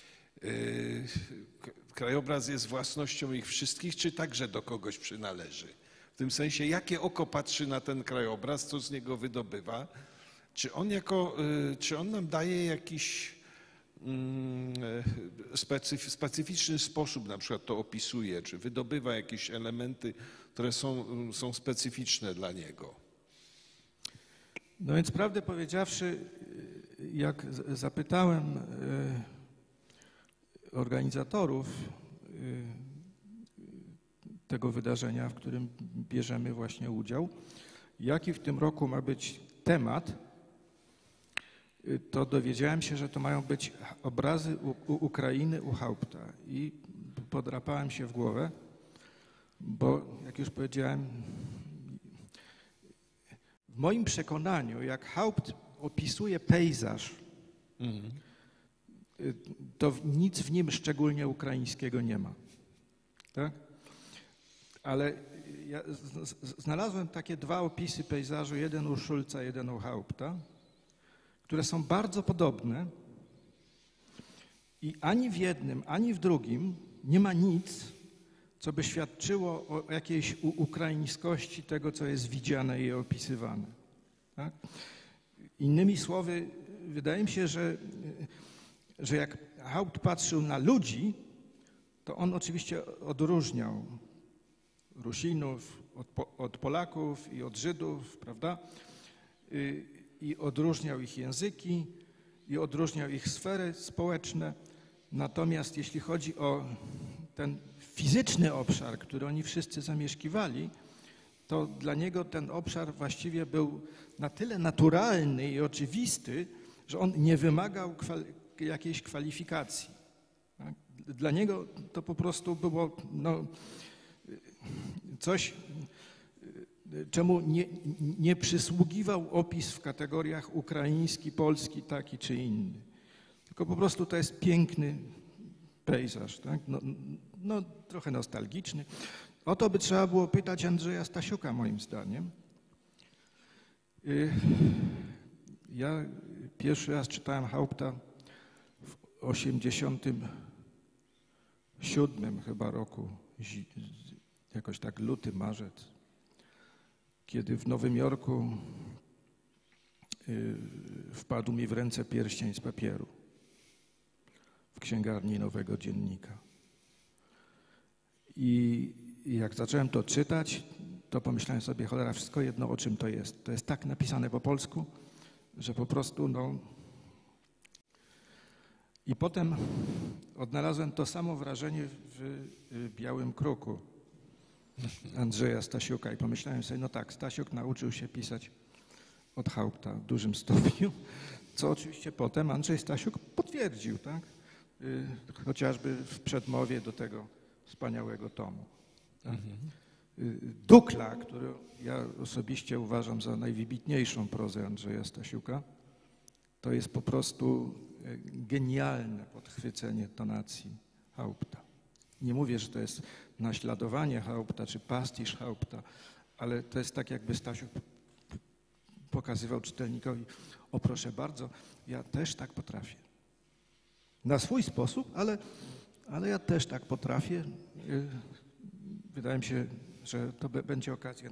Krajobraz jest własnością ich wszystkich, czy także do kogoś przynależy? W tym sensie, jakie oko patrzy na ten krajobraz, co z niego wydobywa? Czy on nam daje jakiś specyficzny sposób na przykład to opisuje, czy wydobywa jakieś elementy, które są specyficzne dla niego. No więc prawdę powiedziawszy, jak zapytałem organizatorów tego wydarzenia, w którym bierzemy właśnie udział, jaki w tym roku ma być temat, to dowiedziałem się, że to mają być obrazy Ukrainy u Haupta i podrapałem się w głowę, bo jak już powiedziałem, w moim przekonaniu, jak Haupt opisuje pejzaż, to nic w nim szczególnie ukraińskiego nie ma. Tak? Ale ja znalazłem takie dwa opisy pejzażu, jeden u Schulza, jeden u Haupta, które są bardzo podobne i ani w jednym, ani w drugim nie ma nic, co by świadczyło o jakiejś ukraińskości tego, co jest widziane i opisywane. Tak? Innymi słowy, wydaje mi się, że jak Haupt patrzył na ludzi, to on oczywiście odróżniał Rusinów od Polaków i od Żydów, prawda? I odróżniał ich języki, i odróżniał ich sfery społeczne. Natomiast jeśli chodzi o ten fizyczny obszar, który oni wszyscy zamieszkiwali, to dla niego ten obszar właściwie był na tyle naturalny i oczywisty, że on nie wymagał jakiejś kwalifikacji. Tak? Dla niego to po prostu było coś, czemu nie przysługiwał opis w kategoriach ukraiński, polski, taki czy inny. Tylko po prostu to jest piękny pejzaż, tak? Trochę nostalgiczny. O to by trzeba było pytać Andrzeja Stasiuka, moim zdaniem. Ja pierwszy raz czytałem Haupta w 1987 chyba roku, jakoś tak luty, marzec, kiedy w Nowym Jorku wpadł mi w ręce pierścień z papieru w księgarni Nowego Dziennika. I jak zacząłem to czytać, to pomyślałem sobie, cholera, wszystko jedno, o czym to jest. To jest tak napisane po polsku, że po prostu I potem odnalazłem to samo wrażenie w Białym Kruku Andrzeja Stasiuka i pomyślałem sobie, no tak, Stasiuk nauczył się pisać od Haupta w dużym stopniu, co oczywiście potem Andrzej Stasiuk potwierdził, tak? Chociażby w przedmowie do tego wspaniałego tomu. Tak? Dukla, który ja osobiście uważam za najwybitniejszą prozę Andrzeja Stasiuka, to jest po prostu genialne podchwycenie tonacji Haupta. Nie mówię, że to jest naśladowanie Haupta czy pastisz Haupta, ale to jest tak, jakby Stasiuk pokazywał czytelnikowi, o proszę bardzo, ja też tak potrafię. Na swój sposób, ale ja też tak potrafię. Wydaje mi się, że to będzie okazja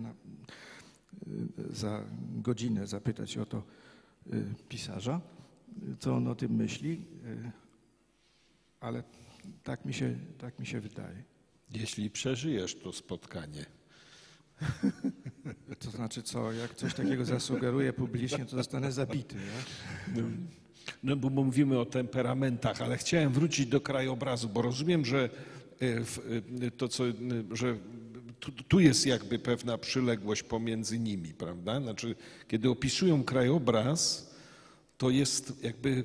za godzinę zapytać o to pisarza, co on o tym myśli, ale tak mi się wydaje. Jeśli przeżyjesz to spotkanie. To znaczy co, jak coś takiego zasugeruję publicznie, to zostanę zabity. Ja? No bo mówimy o temperamentach, ale chciałem wrócić do krajobrazu, bo rozumiem, że że tu jest jakby pewna przyległość pomiędzy nimi, prawda? Znaczy, kiedy opisują krajobraz, to jest jakby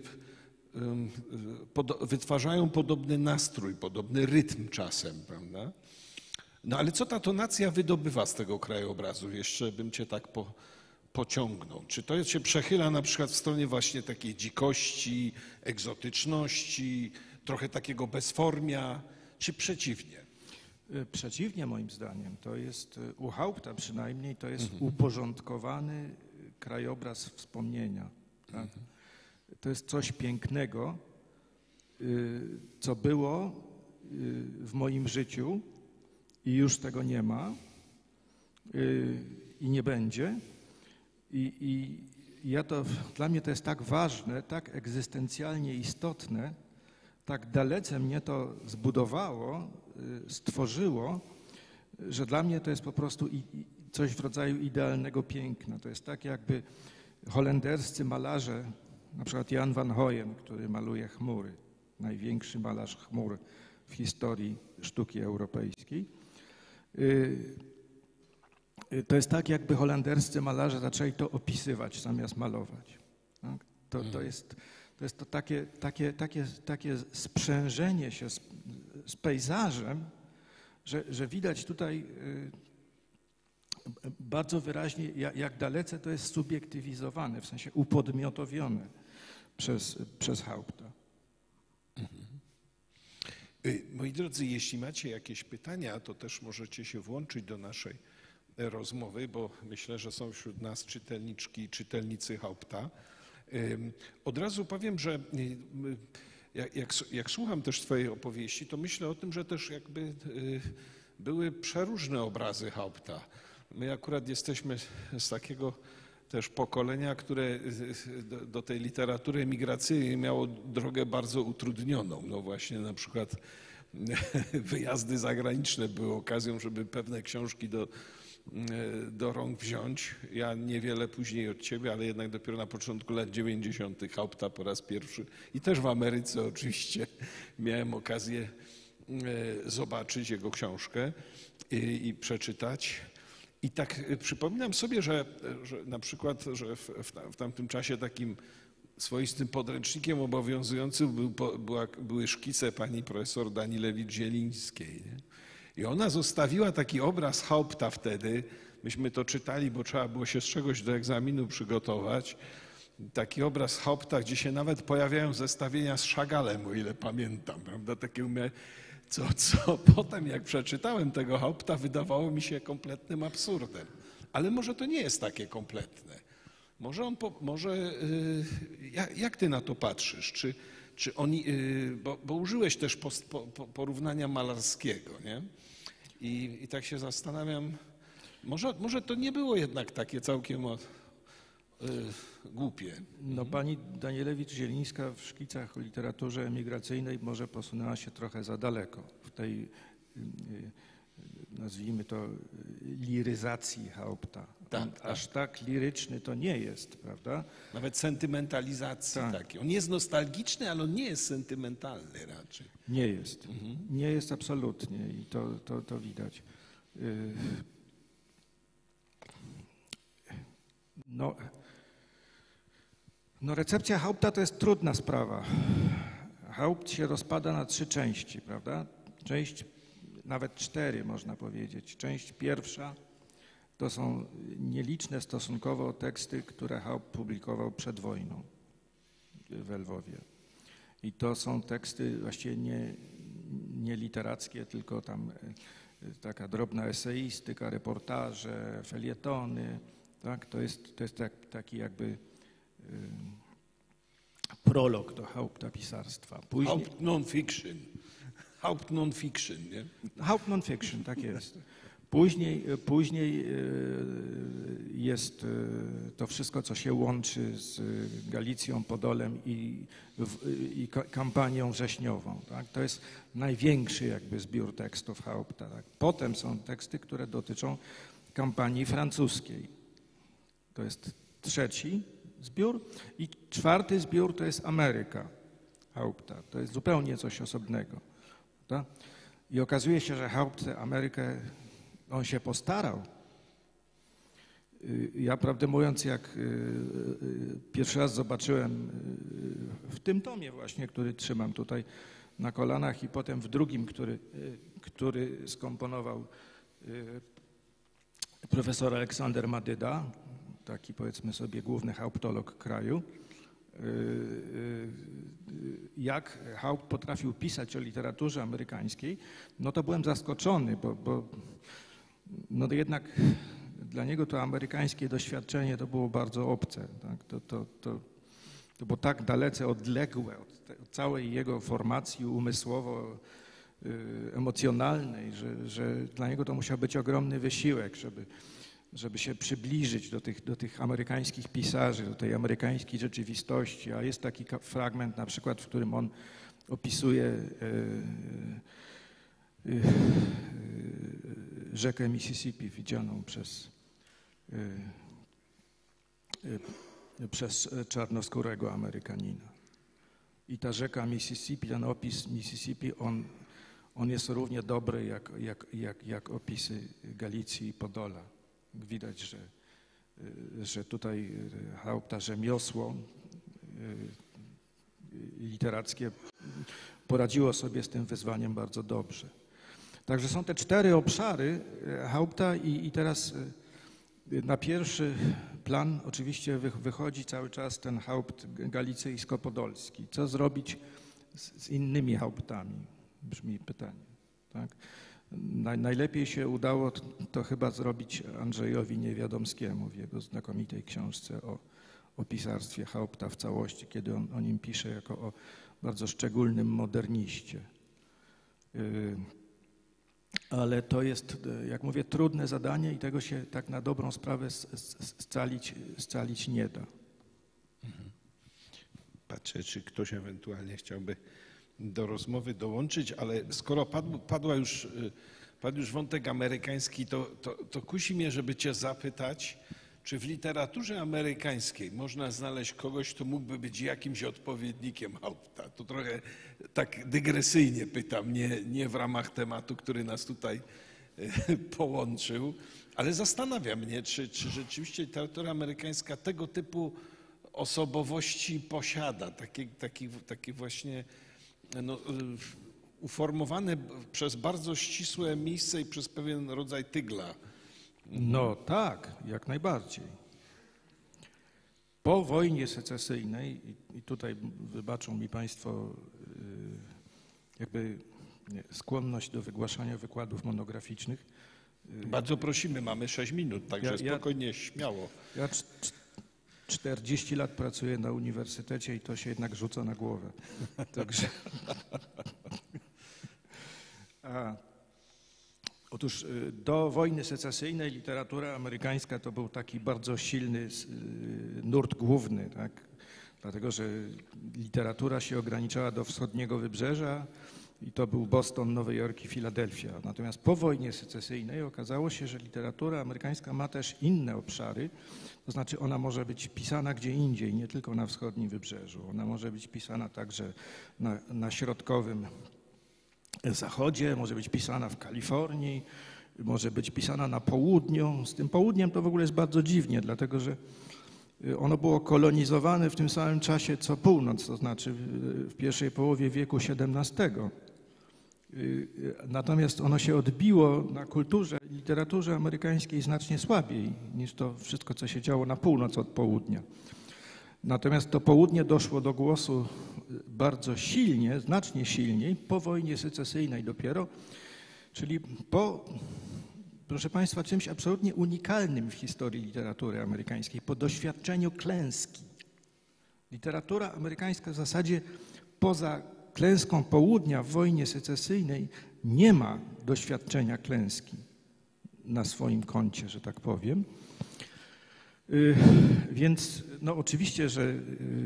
wytwarzają podobny nastrój, podobny rytm czasem, prawda? No ale co ta tonacja wydobywa z tego krajobrazu? Jeszcze bym cię tak pociągnął. Czy to się przechyla na przykład w stronę właśnie takiej dzikości, egzotyczności, trochę takiego bezformia, czy przeciwnie? Przeciwnie moim zdaniem. To jest, u Haupta przynajmniej, to jest uporządkowany krajobraz wspomnienia. Tak? To jest coś pięknego, co było w moim życiu i już tego nie ma i nie będzie. I Dla mnie to jest tak ważne, tak egzystencjalnie istotne, tak dalece mnie to zbudowało, stworzyło, że dla mnie to jest po prostu coś w rodzaju idealnego piękna. To jest tak, jakby holenderscy malarze, na przykład Jan van Hoyen, który maluje chmury, największy malarz chmur w historii sztuki europejskiej. To jest tak, jakby holenderscy malarze zaczęli to opisywać zamiast malować. Tak? To jest to takie sprzężenie się z pejzażem, że widać tutaj bardzo wyraźnie, jak dalece to jest subiektywizowane, w sensie upodmiotowione przez Haupta. Moi drodzy, jeśli macie jakieś pytania, to też możecie się włączyć do naszej rozmowy, bo myślę, że są wśród nas czytelniczki i czytelnicy Haupta. Od razu powiem, że jak słucham też twojej opowieści, to myślę o tym, że też jakby były przeróżne obrazy Haupta. My akurat jesteśmy z takiego też pokolenia, które do tej literatury emigracyjnej miało drogę bardzo utrudnioną. No właśnie na przykład wyjazdy zagraniczne były okazją, żeby pewne książki do rąk wziąć. Ja niewiele później od ciebie, ale jednak dopiero na początku lat 90. Haupta po raz pierwszy i też w Ameryce oczywiście miałem okazję zobaczyć jego książkę i przeczytać. I tak przypominam sobie, że na przykład, że w tamtym czasie takim swoistym podręcznikiem obowiązującym były szkice pani profesor Danilewicz-Zielińskiej. Nie? I ona zostawiła taki obraz Haupta wtedy, myśmy to czytali, bo trzeba było się z czegoś do egzaminu przygotować, taki obraz Haupta, gdzie się nawet pojawiają zestawienia z Chagallem, o ile pamiętam, prawda, takie co potem jak przeczytałem tego Haupta, wydawało mi się kompletnym absurdem. Ale może to nie jest takie kompletne. Jak ty na to patrzysz? Czy oni, bo użyłeś też porównania malarskiego, nie? I tak się zastanawiam, może to nie było jednak takie całkiem głupie. No pani Danielewicz-Zielińska w szkicach o literaturze emigracyjnej może posunęła się trochę za daleko w tej, nazwijmy to, liryzacji Haupta. Tak. Aż tak liryczny to nie jest, prawda? Nawet sentymentalizacji takiej. On jest nostalgiczny, ale on nie jest sentymentalny raczej. Nie jest. Nie jest absolutnie i to widać. No recepcja Haupta to jest trudna sprawa. Haupt się rozpada na 3 części, prawda? Część, nawet 4 można powiedzieć. Część pierwsza to są nieliczne stosunkowo teksty, które Haupt publikował przed wojną w Lwowie. I to są teksty właściwie nie literackie, tylko tam taka drobna eseistyka, reportaże, felietony. Tak? To jest taki jakby prolog do Haupta pisarstwa. Później... Haupt non-fiction, nie? Haupt non-fiction, tak jest. Później jest to wszystko, co się łączy z Galicją, Podolem i kampanią wrześniową. Tak? To jest największy jakby zbiór tekstów Haupta. Tak? Potem są teksty, które dotyczą kampanii francuskiej. To jest 3. zbiór. I 4. zbiór to jest Ameryka Haupta. To jest zupełnie coś osobnego. Prawda? I okazuje się, że Haupt Amerykę, on się postarał. Ja prawdę mówiąc, jak pierwszy raz zobaczyłem w tym tomie właśnie, który trzymam tutaj na kolanach i potem w drugim, który skomponował profesor Aleksander Madyda, taki powiedzmy sobie główny hauptolog kraju, jak Haupt potrafił pisać o literaturze amerykańskiej, no to byłem zaskoczony, bo no jednak dla niego to amerykańskie doświadczenie to było bardzo obce. Tak? To było tak dalece odległe od całej jego formacji umysłowo-emocjonalnej, że dla niego to musiał być ogromny wysiłek, żeby się przybliżyć do tych amerykańskich pisarzy, do tej amerykańskiej rzeczywistości. A jest taki fragment na przykład, w którym on opisuje rzekę Mississippi widzianą przez czarnoskórego Amerykanina. I ta rzeka Mississippi, ten opis Mississippi, on jest równie dobry jak opisy Galicji i Podola. Widać, że tutaj Haupta rzemiosło literackie poradziło sobie z tym wyzwaniem bardzo dobrze. Także są te 4 obszary Haupta i teraz na pierwszy plan oczywiście wychodzi cały czas ten Haupt galicyjsko-podolski. Co zrobić z innymi Hauptami? Brzmi pytanie. Tak? Najlepiej się udało to chyba zrobić Andrzejowi Niewiadomskiemu w jego znakomitej książce o pisarstwie Haupta w całości, kiedy on o nim pisze jako o bardzo szczególnym moderniście. Ale to jest, jak mówię, trudne zadanie i tego się tak na dobrą sprawę scalić nie da. Patrzę, czy ktoś ewentualnie chciałby do rozmowy dołączyć, ale skoro padł już wątek amerykański, to kusi mnie, żeby cię zapytać, czy w literaturze amerykańskiej można znaleźć kogoś, kto mógłby być jakimś odpowiednikiem Haupta? To trochę tak dygresyjnie pytam, nie w ramach tematu, który nas tutaj połączył, ale zastanawia mnie, czy rzeczywiście literatura amerykańska tego typu osobowości posiada, takie właśnie uformowane przez bardzo ścisłe miejsce i przez pewien rodzaj tygla. No tak, jak najbardziej. Po wojnie secesyjnej, i tutaj wybaczą mi Państwo jakby skłonność do wygłaszania wykładów monograficznych. Bardzo prosimy, mamy 6 minut, także spokojnie, śmiało. Ja 40 lat pracuję na uniwersytecie i to się jednak rzuca na głowę. Także... Otóż do wojny secesyjnej literatura amerykańska to był taki bardzo silny nurt główny, tak? Dlatego że literatura się ograniczała do wschodniego wybrzeża i to był Boston, Nowy Jork i Filadelfia. Natomiast po wojnie secesyjnej okazało się, że literatura amerykańska ma też inne obszary, to znaczy ona może być pisana gdzie indziej, nie tylko na wschodnim wybrzeżu. Ona może być pisana także na środkowym zachodzie, może być pisana w Kalifornii, może być pisana na południu. Z tym południem to w ogóle jest bardzo dziwnie, dlatego że ono było kolonizowane w tym samym czasie co północ, to znaczy w pierwszej połowie wieku XVII. Natomiast ono się odbiło na kulturze, literaturze amerykańskiej znacznie słabiej niż to wszystko, co się działo na północ od południa. Natomiast to południe doszło do głosu bardzo silnie, znacznie silniej, po wojnie secesyjnej dopiero, czyli po, proszę Państwa, czymś absolutnie unikalnym w historii literatury amerykańskiej, po doświadczeniu klęski. Literatura amerykańska w zasadzie poza klęską południa w wojnie secesyjnej nie ma doświadczenia klęski na swoim koncie, że tak powiem. Więc no oczywiście, że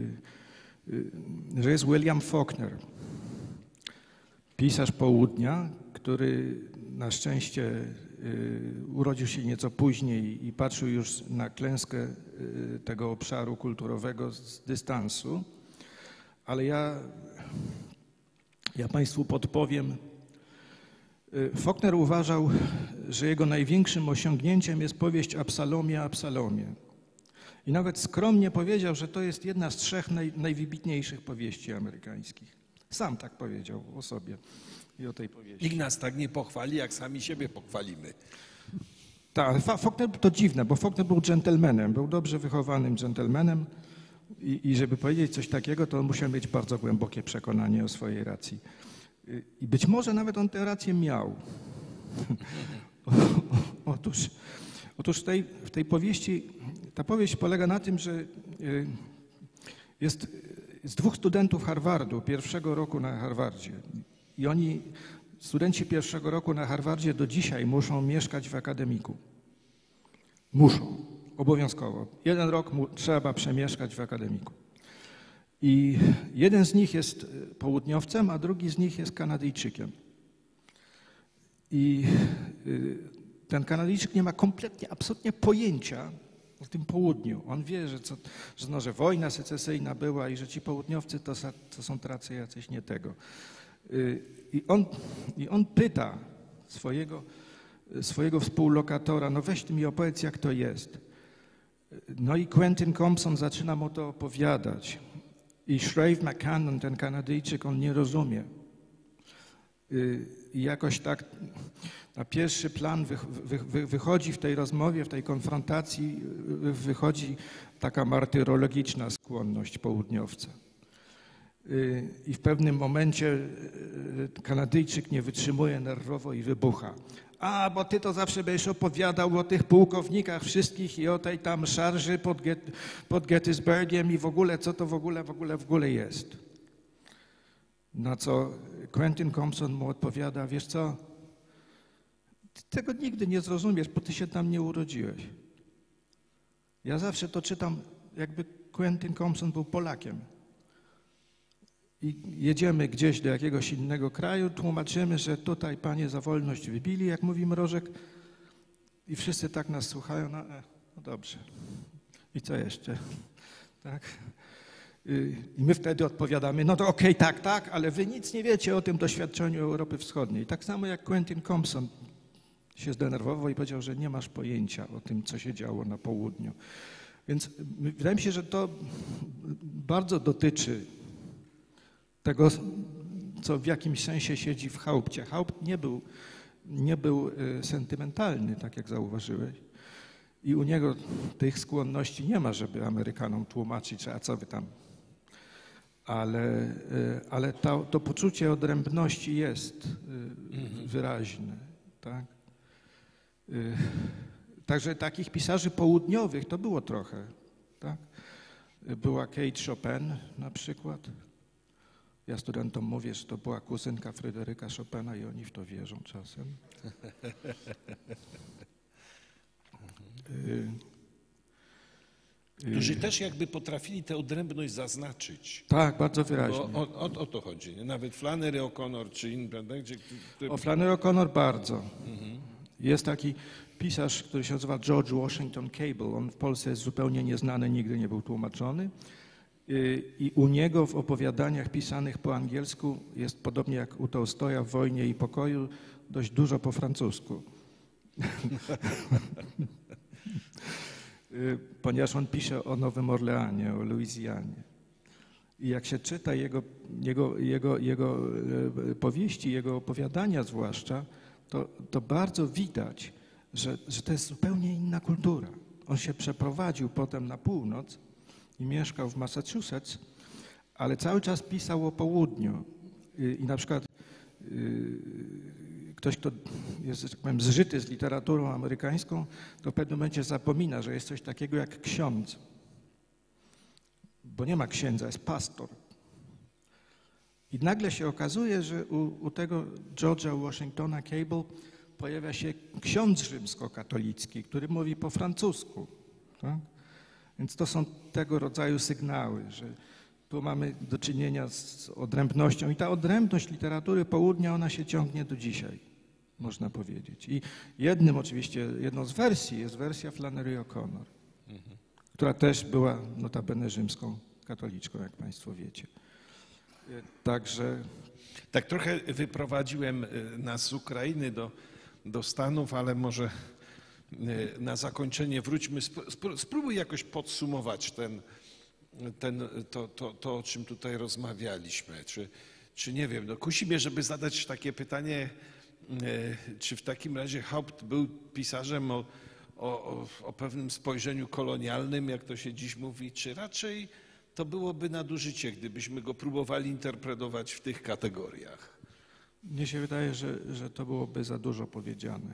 jest William Faulkner, pisarz południa, który na szczęście urodził się nieco później i patrzył już na klęskę tego obszaru kulturowego z dystansu, ale ja Państwu podpowiem. Faulkner uważał, że jego największym osiągnięciem jest powieść Absalomie, Absalomie. I nawet skromnie powiedział, że to jest jedna z 3 najwybitniejszych powieści amerykańskich. Sam tak powiedział o sobie i o tej powieści. Nikt nas tak nie pochwali, jak sami siebie pochwalimy. Tak, Faulkner to dziwne, bo Faulkner był dżentelmenem, był dobrze wychowanym dżentelmenem i żeby powiedzieć coś takiego, to on musiał mieć bardzo głębokie przekonanie o swojej racji. I być może nawet on tę rację miał. Otóż w tej powieści, ta powieść polega na tym, że jest 2 studentów Harvardu, pierwszego roku na Harvardzie. I studenci pierwszego roku na Harvardzie do dzisiaj muszą mieszkać w akademiku. Muszą, obowiązkowo. 1 rok trzeba przemieszkać w akademiku. I jeden z nich jest południowcem, a drugi z nich jest Kanadyjczykiem. I ten Kanadyjczyk nie ma kompletnie, absolutnie pojęcia o tym południu. On wie, że wojna secesyjna była i że ci południowcy to są tacy jacyś nie tego. I on pyta swojego współlokatora, no weź ty mi opowiedz, jak to jest. No i Quentin Compson zaczyna mu to opowiadać. I Shreve McCannon, ten Kanadyjczyk, on nie rozumie. I jakoś tak na pierwszy plan wychodzi w tej rozmowie, w tej konfrontacji, wychodzi taka martyrologiczna skłonność południowca. I w pewnym momencie Kanadyjczyk nie wytrzymuje nerwowo i wybucha. A, bo ty to zawsze będziesz opowiadał o tych pułkownikach wszystkich i o tej tam szarży pod Gettysburgiem i w ogóle, co to w ogóle jest. Na co Quentin Compson mu odpowiada, wiesz co, ty tego nigdy nie zrozumiesz, bo ty się tam nie urodziłeś. Ja zawsze to czytam, jakby Quentin Compson był Polakiem. I jedziemy gdzieś do jakiegoś innego kraju, tłumaczymy, że tutaj panie za wolność wybili, jak mówi Mrożek, i wszyscy tak nas słuchają, no dobrze. I co jeszcze? Tak? I my wtedy odpowiadamy, no to okej, tak, ale wy nic nie wiecie o tym doświadczeniu Europy Wschodniej. Tak samo jak Quentin Compson się zdenerwował i powiedział, że nie masz pojęcia o tym, co się działo na południu. Więc wydaje mi się, że to bardzo dotyczy tego, co w jakimś sensie siedzi w Haupcie. Haupt nie był sentymentalny, tak jak zauważyłeś. I u niego tych skłonności nie ma, żeby Amerykanom tłumaczyć, a co wy tam. Ale to poczucie odrębności jest wyraźne. Tak? Także takich pisarzy południowych to było trochę. Tak? Była Kate Chopin na przykład. Ja studentom mówię, że to była kuzynka Fryderyka Chopina i oni w to wierzą czasem. Którzy też jakby potrafili tę odrębność zaznaczyć. Tak, bardzo wyraźnie. Bo o to chodzi. Nie? Nawet Flannery O'Connor czy inny, prawda? O Flannery O'Connor bardzo. Jest taki pisarz, który się nazywa George Washington Cable. On w Polsce jest zupełnie nieznany, nigdy nie był tłumaczony. I u niego w opowiadaniach pisanych po angielsku jest podobnie jak u Tolstoja w Wojnie i Pokoju, dość dużo po francusku. Ponieważ on pisze o Nowym Orleanie, o Luizjanie. I jak się czyta jego powieści, jego opowiadania zwłaszcza, to bardzo widać, że to jest zupełnie inna kultura. On się przeprowadził potem na północ i mieszkał w Massachusetts, ale cały czas pisał o południu. I na przykład ktoś, kto jest, że tak powiem, zżyty z literaturą amerykańską, to w pewnym momencie zapomina, że jest coś takiego jak ksiądz. Bo nie ma księdza, jest pastor. I nagle się okazuje, że u tego George'a Washingtona Cable pojawia się ksiądz rzymskokatolicki, który mówi po francusku. Tak? Więc to są tego rodzaju sygnały, że tu mamy do czynienia z odrębnością. I ta odrębność literatury południa, ona się ciągnie do dzisiaj, można powiedzieć. I jedną z wersji jest wersja Flannery O'Connor, która też była notabene rzymską katoliczką, jak państwo wiecie. Także... Tak trochę wyprowadziłem nas z Ukrainy do Stanów, ale może na zakończenie wróćmy. Spróbuj jakoś podsumować to, o czym tutaj rozmawialiśmy. Czy nie wiem, no kusi mnie, żeby zadać takie pytanie, czy w takim razie Haupt był pisarzem o pewnym spojrzeniu kolonialnym, jak to się dziś mówi, czy raczej to byłoby nadużycie, gdybyśmy go próbowali interpretować w tych kategoriach? Mnie się wydaje, że to byłoby za dużo powiedziane.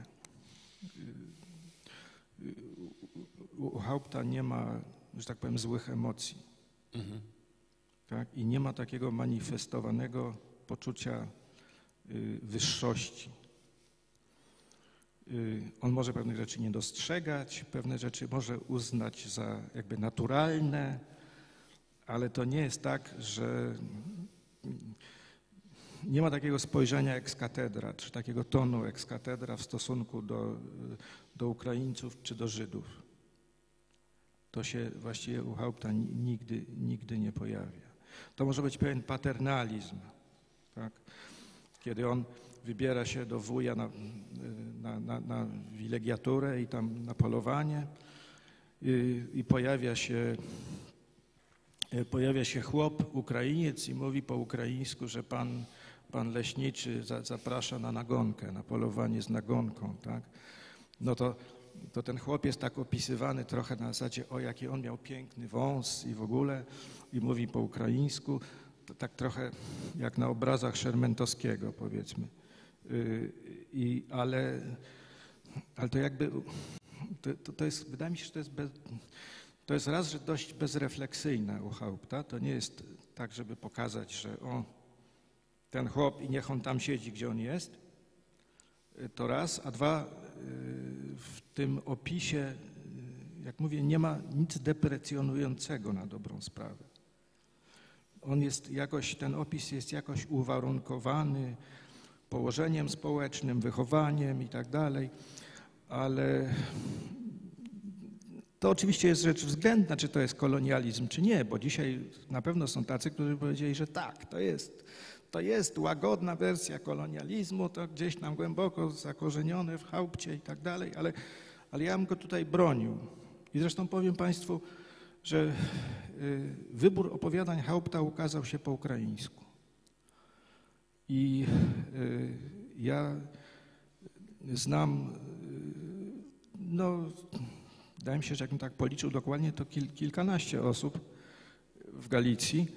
U Haupta nie ma, że tak powiem, złych emocji. Tak? I nie ma takiego manifestowanego poczucia wyższości. On może pewnych rzeczy nie dostrzegać, pewne rzeczy może uznać za jakby naturalne, ale to nie jest tak, że nie ma takiego spojrzenia ex cathedra, czy takiego tonu ex cathedra w stosunku do Ukraińców czy do Żydów. To się właściwie u Haupta nigdy nie pojawia. To może być pewien paternalizm, tak? Kiedy on wybiera się do wuja na wilegiaturę i tam na polowanie i pojawia się chłop Ukrainiec i mówi po ukraińsku, że pan leśniczy zaprasza na nagonkę, na polowanie z nagonką, tak? No to ten chłop jest tak opisywany trochę na zasadzie, o jaki on miał piękny wąs i w ogóle, i mówi po ukraińsku, to tak trochę jak na obrazach Szermentowskiego, powiedzmy. Ale to jakby, to jest, wydaje mi się, że to jest raz, że dość bezrefleksyjne u Haupta. To nie jest tak, żeby pokazać, że ten chłop i niech on tam siedzi, gdzie on jest. To raz, a dwa, w tym opisie, jak mówię, nie ma nic deprecjonującego na dobrą sprawę. Ten opis jest jakoś uwarunkowany położeniem społecznym, wychowaniem i tak dalej, ale to oczywiście jest rzecz względna, czy to jest kolonializm, czy nie, bo dzisiaj na pewno są tacy, którzy powiedzieli, że tak, to jest łagodna wersja kolonializmu, to gdzieś tam głęboko zakorzenione w Haupcie i tak dalej, ale ja bym go tutaj bronił. I zresztą powiem Państwu, że wybór opowiadań Haupta ukazał się po ukraińsku. I ja znam, wydaje mi się, że jakbym tak policzył dokładnie, to kilkanaście osób w Galicji,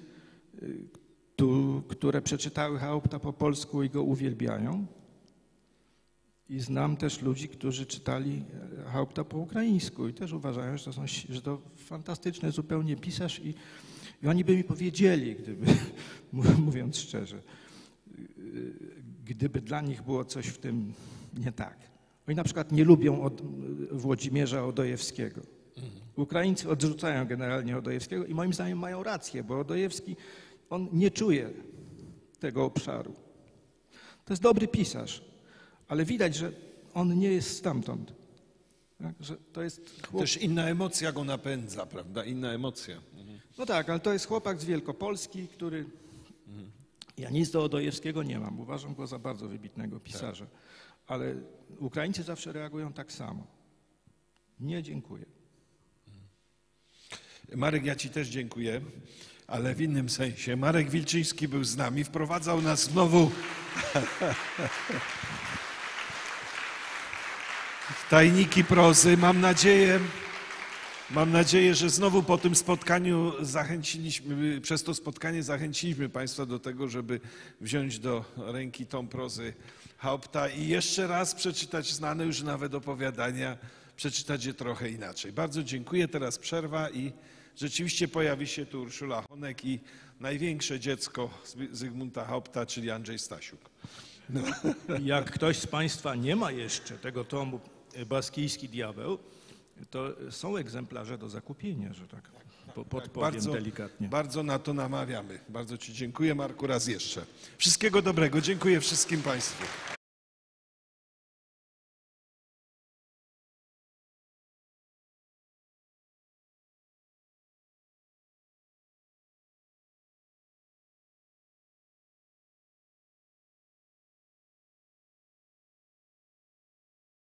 które przeczytały Haupta po polsku i go uwielbiają. I znam też ludzi, którzy czytali Haupta po ukraińsku i też uważają, że to fantastyczny zupełnie pisarz i oni by mi powiedzieli, mówiąc szczerze, gdyby dla nich było coś w tym nie tak. Oni na przykład nie lubią Włodzimierza Odojewskiego. Ukraińcy odrzucają generalnie Odojewskiego i moim zdaniem mają rację, bo Odojewski, on nie czuje tego obszaru. To jest dobry pisarz, ale widać, że on nie jest stamtąd. Tak? Że to jest Też inna emocja go napędza, prawda? Inna emocja. No tak, ale to jest chłopak z Wielkopolski, który... Ja nic do Odojewskiego nie mam, uważam go za bardzo wybitnego pisarza, ale Ukraińcy zawsze reagują tak samo. Nie, dziękuję. Marek, ja Ci też dziękuję, ale w innym sensie. Marek Wilczyński był z nami, wprowadzał nas znowu w tajniki prozy. Mam nadzieję, że znowu po tym spotkaniu przez to spotkanie zachęciliśmy Państwa do tego, żeby wziąć do ręki tom prozy Haupta i jeszcze raz przeczytać znane już nawet opowiadania, przeczytać je trochę inaczej. Bardzo dziękuję. Teraz przerwa i rzeczywiście pojawi się tu Urszula Honek i największe dziecko Zygmunta Haupta, czyli Andrzej Stasiuk. No. Jak ktoś z Państwa nie ma jeszcze tego tomu Baskijski Diabeł, to są egzemplarze do zakupienia, że tak podpowiem delikatnie. Bardzo na to namawiamy. Bardzo Ci dziękuję, Marku, raz jeszcze. Wszystkiego dobrego. Dziękuję wszystkim Państwu.